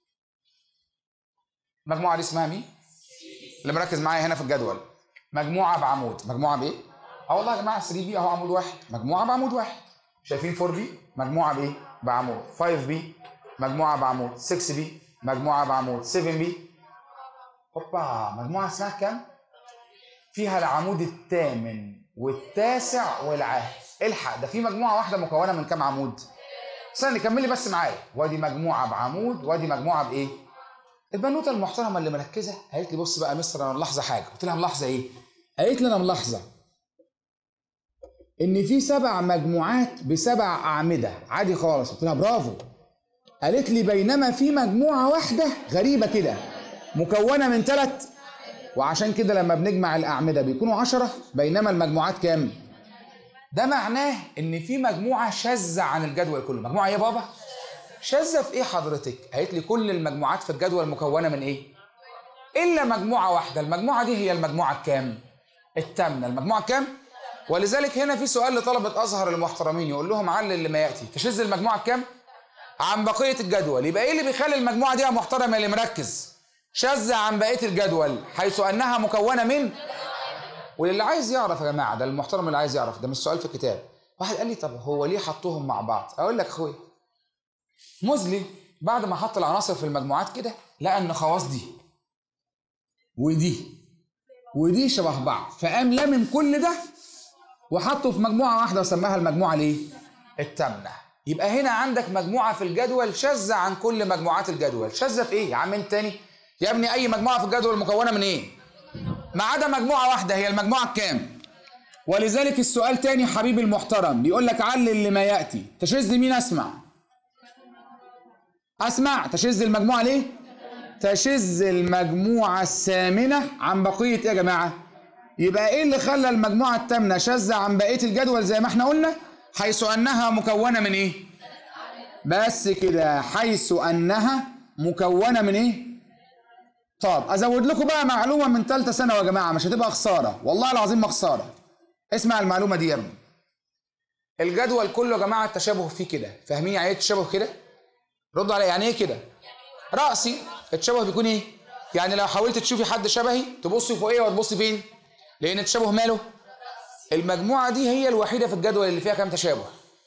المجموعة دي اسمها مين؟ اللي مركز معايا هنا في الجدول. مجموعة بعمود، مجموعة بإيه؟ والله يا جماعة 3 بي أهو عمود واحد، مجموعة بعمود واحد. شايفين 4 بي؟ مجموعة بإيه؟ بعمود. 5 بي مجموعة بعمود. 6 بي مجموعة بعمود. 7 بي هوبا، مجموعة اسمها كام؟ فيها العمود الثامن والتاسع والعاشر. الحق، ده في مجموعة واحدة مكونة من كام عمود؟ استنى كملي بس معايا. وادي مجموعة بعمود وادي مجموعة بإيه؟ البنوتة المحترمة اللي مركزة قالت لي بص بقى يا مستر أنا ملاحظة حاجة. قلت لها ملاحظة إيه؟ قالت لي أنا ملاحظة إن في 7 مجموعات ب7 أعمدة عادي خالص. قلت لها برافو. قالت لي بينما في مجموعة واحدة غريبة كده مكونة من 3، وعشان كده لما بنجمع الأعمدة بيكونوا 10 بينما المجموعات كام؟ ده معناه إن في مجموعة شاذة عن الجدول كله. مجموعة إيه يا بابا؟ شاذة في إيه حضرتك؟ قالت لي كل المجموعات في الجدول مكونة من إيه؟ إلا مجموعة واحدة. المجموعة دي هي المجموعة الكام؟ الثامنة. المجموعة الكام؟ ولذلك هنا في سؤال لطلبة أزهر المحترمين يقول لهم علل لما يأتي تشذ المجموعة الكام؟ عن بقية الجدول. يبقى إيه اللي بيخلي المجموعة دي يا محترم اللي مركز شاذة عن بقية الجدول؟ حيث أنها مكونة من، واللي عايز يعرف يا جماعة، ده المحترم اللي عايز يعرف، ده مش سؤال في الكتاب. واحد قال لي طب هو ليه حطوهم مع بعض؟ أقول لك أخويا، موزلي بعد ما حط العناصر في المجموعات كده لقى إن خواص دي ودي ودي شبه بعض، فقام لامم كل ده وحطه في مجموعة واحدة وسماها المجموعة ليه؟ الثامنة. يبقى هنا عندك مجموعة في الجدول شاذة عن كل مجموعات الجدول. شاذة في إيه؟ يا عم أنت تاني يا ابني، أي مجموعة في الجدول مكونة من إيه؟ ما عدا مجموعة واحدة، هي المجموعة الكام؟ ولذلك السؤال تاني حبيبي المحترم بيقول لك علل لما يأتي تشذ مين؟ أسمع. تشذ المجموعة ليه؟ تشذ المجموعة الثامنة عن بقية إيه يا جماعة؟ يبقى إيه اللي خلى المجموعة الثامنة شاذة عن بقية الجدول زي ما إحنا قلنا؟ حيث أنها مكونة من إيه؟ بس كده، حيث أنها مكونة من إيه؟ طب أزود لكم بقى معلومة من ثالثة ثانوي يا جماعة، مش هتبقى خسارة، والله العظيم ما خسارة. اسمع المعلومة دي يا ابني. الجدول كله يا جماعة التشابه فيه كده، فاهمين يعني إيه التشابه كده؟ ردوا عليا، يعني إيه كده؟ رأسي. التشابه بيكون إيه؟ يعني لو حاولت تشوفي حد شبهي تبصي فوقيه وتبصي فين؟ لأن التشابه ماله؟ المجموعة دي هي الوحيدة في الجدول اللي فيها كام تشابه؟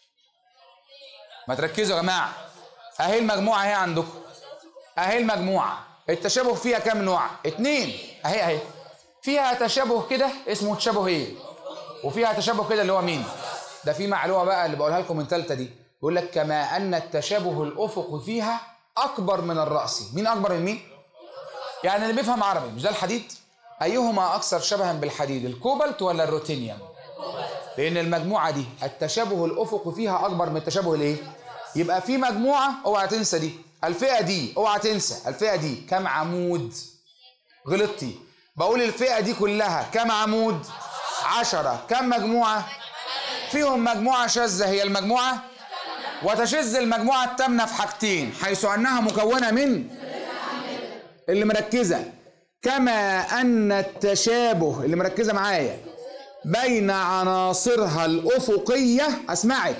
ما تركزوا يا جماعة. أهي المجموعة اهي عندكم. أهي المجموعة التشابه فيها كام نوع؟ 2. أهي فيها تشابه كده اسمه تشابه إيه؟ وفيها تشابه كده اللي هو مين؟ ده في معلومة بقى اللي بقولها لكم من ثالثة دي، يقول لك كما أن التشابه الأفقي فيها أكبر من الرأسي. مين أكبر من مين؟ يعني اللي بيفهم عربي، مش ده الحديد؟ أيهما أكثر شبها بالحديد، الكوبالت ولا الروتينيوم؟ لأن المجموعة دي التشابه الأفقي فيها أكبر من التشابه الإيه؟ يبقى في مجموعة، أوعى تنسى دي، الفئة دي أوعى تنسى، الفئة دي كم عمود؟ غلطتي، بقول الفئة دي كلها كم عمود؟ 10. كم مجموعة؟ فيهم مجموعة شاذة هي المجموعة، وتشذ المجموعة الثامنة في حاجتين، حيث أنها مكونة من اللي مركزة، كما أن التشابه اللي مركزة معايا بين عناصرها الأفقية، أسمعك،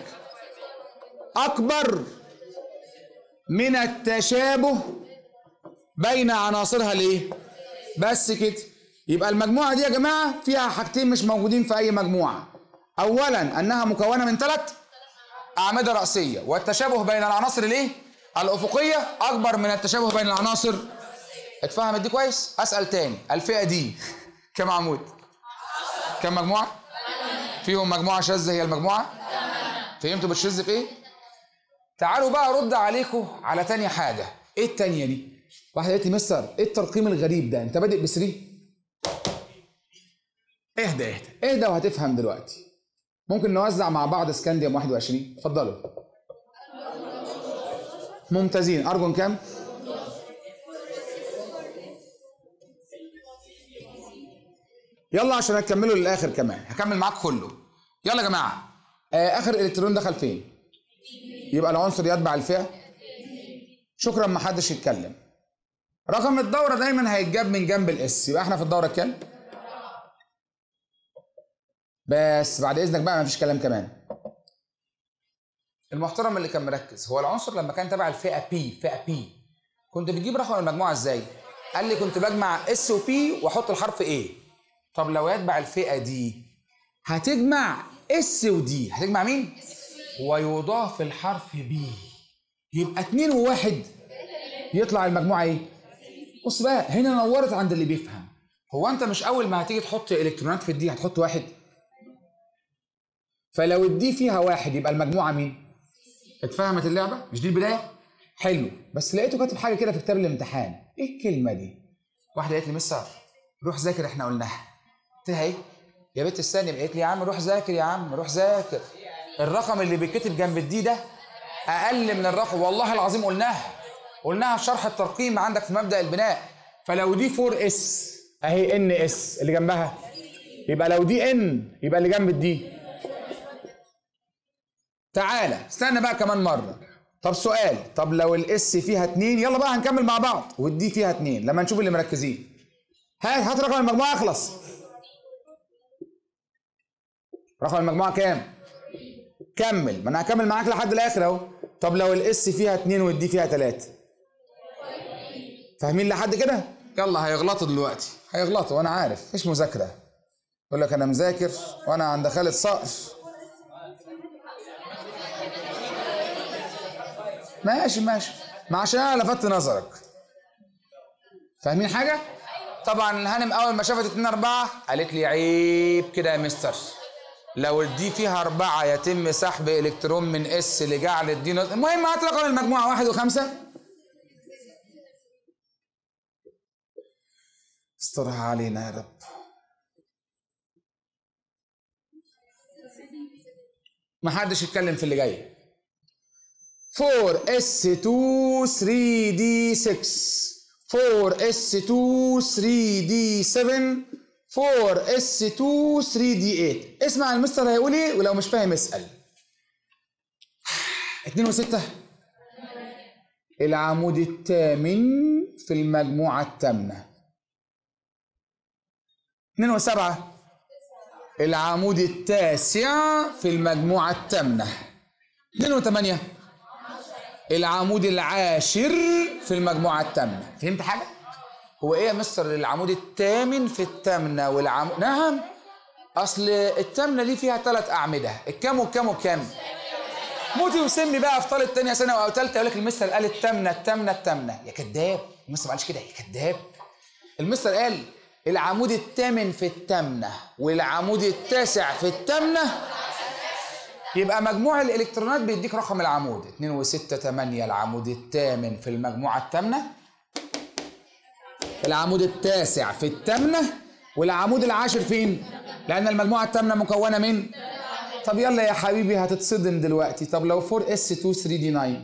أكبر من التشابه بين عناصرها الإيه؟ بس كده. يبقى المجموعة دي يا جماعة فيها حاجتين مش موجودين في أي مجموعة. أولاً أنها مكونة من 3 أعمدة رأسية، والتشابه بين العناصر الإيه؟ الأفقية أكبر من التشابه بين العناصر. اتفهمت دي كويس؟ أسأل تاني، الفئة دي كم عمود؟ كم مجموعة؟ فيهم مجموعة شاذة هي المجموعة؟ فهمتوا بتشذ في إيه؟ تعالوا بقى أرد عليكم على تاني حاجة. إيه التانية دي؟ واحد قالت لي مستر إيه الترقيم الغريب ده؟ أنت بادئ ب3؟ اهدى وهتفهم دلوقتي. ممكن نوزع مع بعض سكانديوم 21؟ اتفضلوا. ممتازين. ارجون كام؟ يلا عشان هتكملوا للاخر كمان، هكمل معاك كله. يلا يا جماعه، اخر الكترون دخل فين؟ يبقى العنصر يتبع الفئه. شكرا، ما حدش يتكلم. رقم الدوره دايما هيتجاب من جنب الاس، يبقى احنا في الدوره كام؟ بس بعد اذنك بقى ما فيش كلام كمان. المحترم اللي كان مركز، هو العنصر لما كان تبع الفئه بي، فئه بي، كنت بتجيب رقم المجموعه ازاي؟ قال لي كنت بجمع اس وبي واحط الحرف ايه. طب لو يتبع الفئه دي هتجمع اس ودي، هتجمع مين؟ ويضاف الحرف بي، يبقى 2 و1 يطلع المجموعه ايه؟ بص بقى هنا نورت عند اللي بيفهم. هو انت مش اول ما هتيجي تحط الكترونات في الدي هتحط 1؟ فلو الدي فيها 1 يبقى المجموعه مين؟ اتفهمت اللعبه؟ مش دي البدايه؟ حلو، بس لقيته كاتب حاجه كده في كتاب الامتحان، ايه الكلمه دي؟ واحده قالت لي مستر روح ذاكر احنا قلناها. قلت لها ايه؟ يا بنت استني. قالت لي يا عم روح ذاكر، يا عم روح ذاكر، الرقم اللي بيتكتب جنب الدي ده اقل من الرقم، والله العظيم قلناها في شرح الترقيم عندك في مبدأ البناء. فلو دي 4 اس اهي ان اس اللي جنبها، يبقى لو دي ان يبقى اللي جنب الدي. تعالى استنى بقى كمان مره. طب سؤال، طب لو الاس فيها 2، يلا بقى هنكمل مع بعض، والدي فيها 2، لما نشوف اللي مركزين. هات رقم المجموعه اخلص. رقم المجموعه كام؟ كمل، ما انا هكمل معاك لحد الاخر اهو. طب لو الاس فيها 2 والدي فيها 3، فاهمين لحد كده؟ يلا هيغلطوا دلوقتي، هيغلطوا وانا عارف، مفيش مذاكره. يقول لك انا مذاكر وانا عند خالد صقر. ماشي ما عشان انا لفت نظرك. فاهمين حاجه؟ طبعا الهانم اول ما شافت 2 4 قالت لي عيب كده يا مستر، لو الدي فيها 4 يتم سحب الكترون من اس لجعل الدي المهم هات رقم المجموعه 1 و5. استرها علينا يا رب. ما حدش يتكلم في اللي جاي. 4s2 3d6 4s2 3d7 4s2 3d8. اسمع المستر هيقول ايه، ولو مش فاهم اسأل. 2 و6 العمود الثامن في المجموعة الثامنة. 2 و7 العمود التاسع في المجموعة الثامنة. 2 و8 العمود العاشر في المجموعة الثامنة. فهمت حاجة؟ هو ايه يا مستر العمود الثامن في الثامنة والعمود؟ نعم، اصل الثامنة دي فيها 3 أعمدة، الكام والكام والكام؟ موتي وسمي بقى في طالب تانية ثانوي او ثالثة يقول لك المستر قال الثامنة. يا كذاب، المستر ما قالش كده، يا كذاب. المستر قال العمود الثامن في الثامنة والعمود التاسع في الثامنة، يبقى مجموع الالكترونات بيديك رقم العمود. 2 و6 8 العمود الثامن في المجموعة الثامنة، العمود التاسع في الثامنة، والعمود العاشر فين؟ لأن المجموعة الثامنة مكونة من. طب يلا يا حبيبي هتتصدم دلوقتي. طب لو 4s2 3d9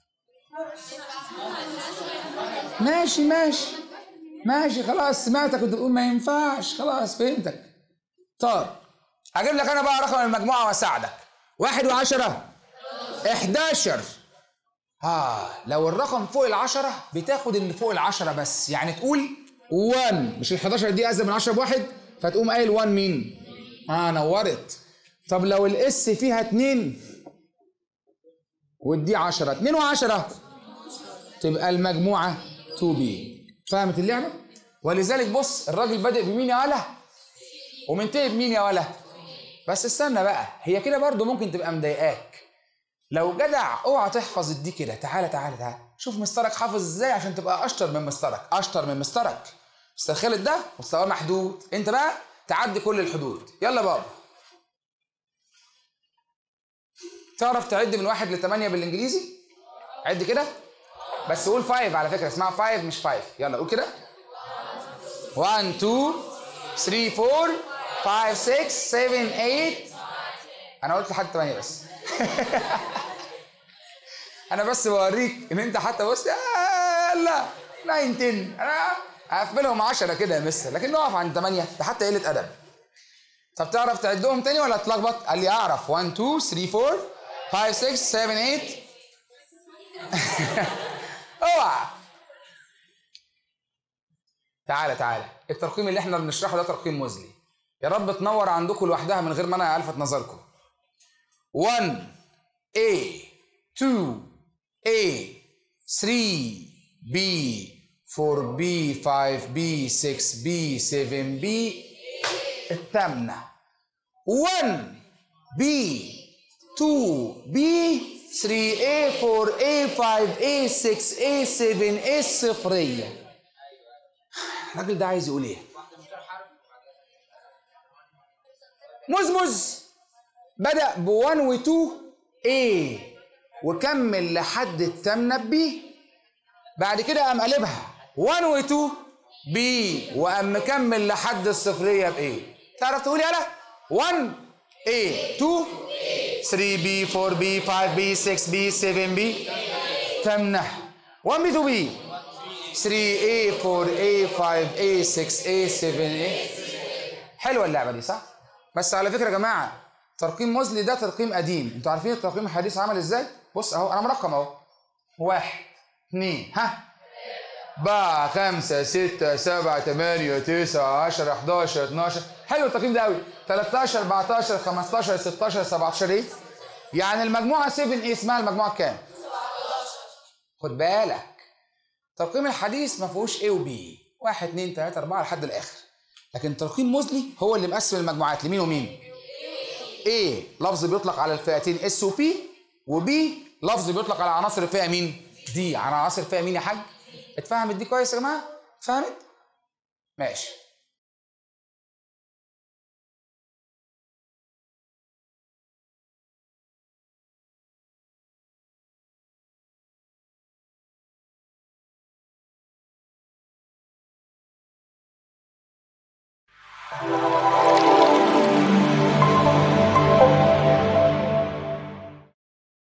ماشي خلاص سمعتك كنت بتقول ما ينفعش، خلاص فهمتك. طب هجيب لك انا بقى رقم المجموعه واساعدك. 1 و10 11. لو الرقم فوق ال10 بتاخد اللي فوق ال10 بس، يعني تقول 1، مش ال11 دي ازيد من 10 ب1، فتقوم قايل 1 مين؟ نورت. طب لو الاس فيها 2 والدي 10، 2 و10 تبقى المجموعه 2b. فهمت اللعبه؟ ولذلك بص الراجل بادئ بمين يا ولا ومنتهي بمين يا ولا. بس استنى بقى، هي كده برضو ممكن تبقى مضايقاك. لو جدع اوعى تحفظ الدي كده. تعالى شوف مسترك حافظ ازاي عشان تبقى اشطر من مسترك. مستر خالد ده مستواه محدود، انت بقى تعدي كل الحدود. يلا بابا، تعرف تعد من 1 ل8 بالانجليزي؟ عد كده بس قول 5 على فكره، اسمها 5 مش 5. يلا قول كده 1 2 3 4 5 6 7 8. انا قلت لحد 8 بس. انا بس بوريك ان انت حتى بص لا 9 10 انا هقفلهم 10 كده يا مستر، لكن نقف عند 8 ده حتى قله ادب. طب تعرف تعدهم تاني ولا تلخبط؟ قال لي اعرف 1 2 3 4 5 6 7 8 اوعى. تعالى الترقيم اللي احنا بنشرحه ده ترقيم مزلي، يا رب تنور عندكم لوحدها من غير ما انا الفت نظركم. 1 A 2 A 3 B 4 B 5 B 6 B 7 B الثامنة 1 B 2 B 3 A 4 A 5 A 6 A 7 A الصفرية. الراجل ده عايز يقول ايه؟ مزمز بدأ ب 1 و 2 A وكمل لحد الثامنة ب B، بعد كده قام قلبها 1 و 2 B وقام مكمل لحد الصفرية ب A. تعرف تقول يالا 1 A 2 3 B 4 B 5 B 6 B 7 B ثامنة 1 B 2 B 3A 4A 5A 6A 7A. حلوة اللعبة دي صح؟ بس على فكرة يا جماعة ترقيم مزلي ده ترقيم قديم، انتوا عارفين الترقيم الحديث عمل ازاي؟ بص اهو انا مرقم اهو 1 2 ها 4 5 6 7 8 9 10 11 12. حلو الترقيم ده قوي. 13 14 15 16 17 ايه؟ يعني المجموعة 7 ايه اسمها المجموعة كام؟ خد بالك الترقيم الحديث ما فيهوش A و B 1 2 3 4 لحد الاخر، لكن ترقيم مزلي هو اللي مقسم المجموعات لمين ومين؟ A لفظ بيطلق على الفئتين S و P، وB لفظ بيطلق على عناصر الفئة مين؟ D. على عناصر الفئة مين يا حاج؟ اتفهمت دي كويس يا جماعة؟ اتفهمت؟ ماشي.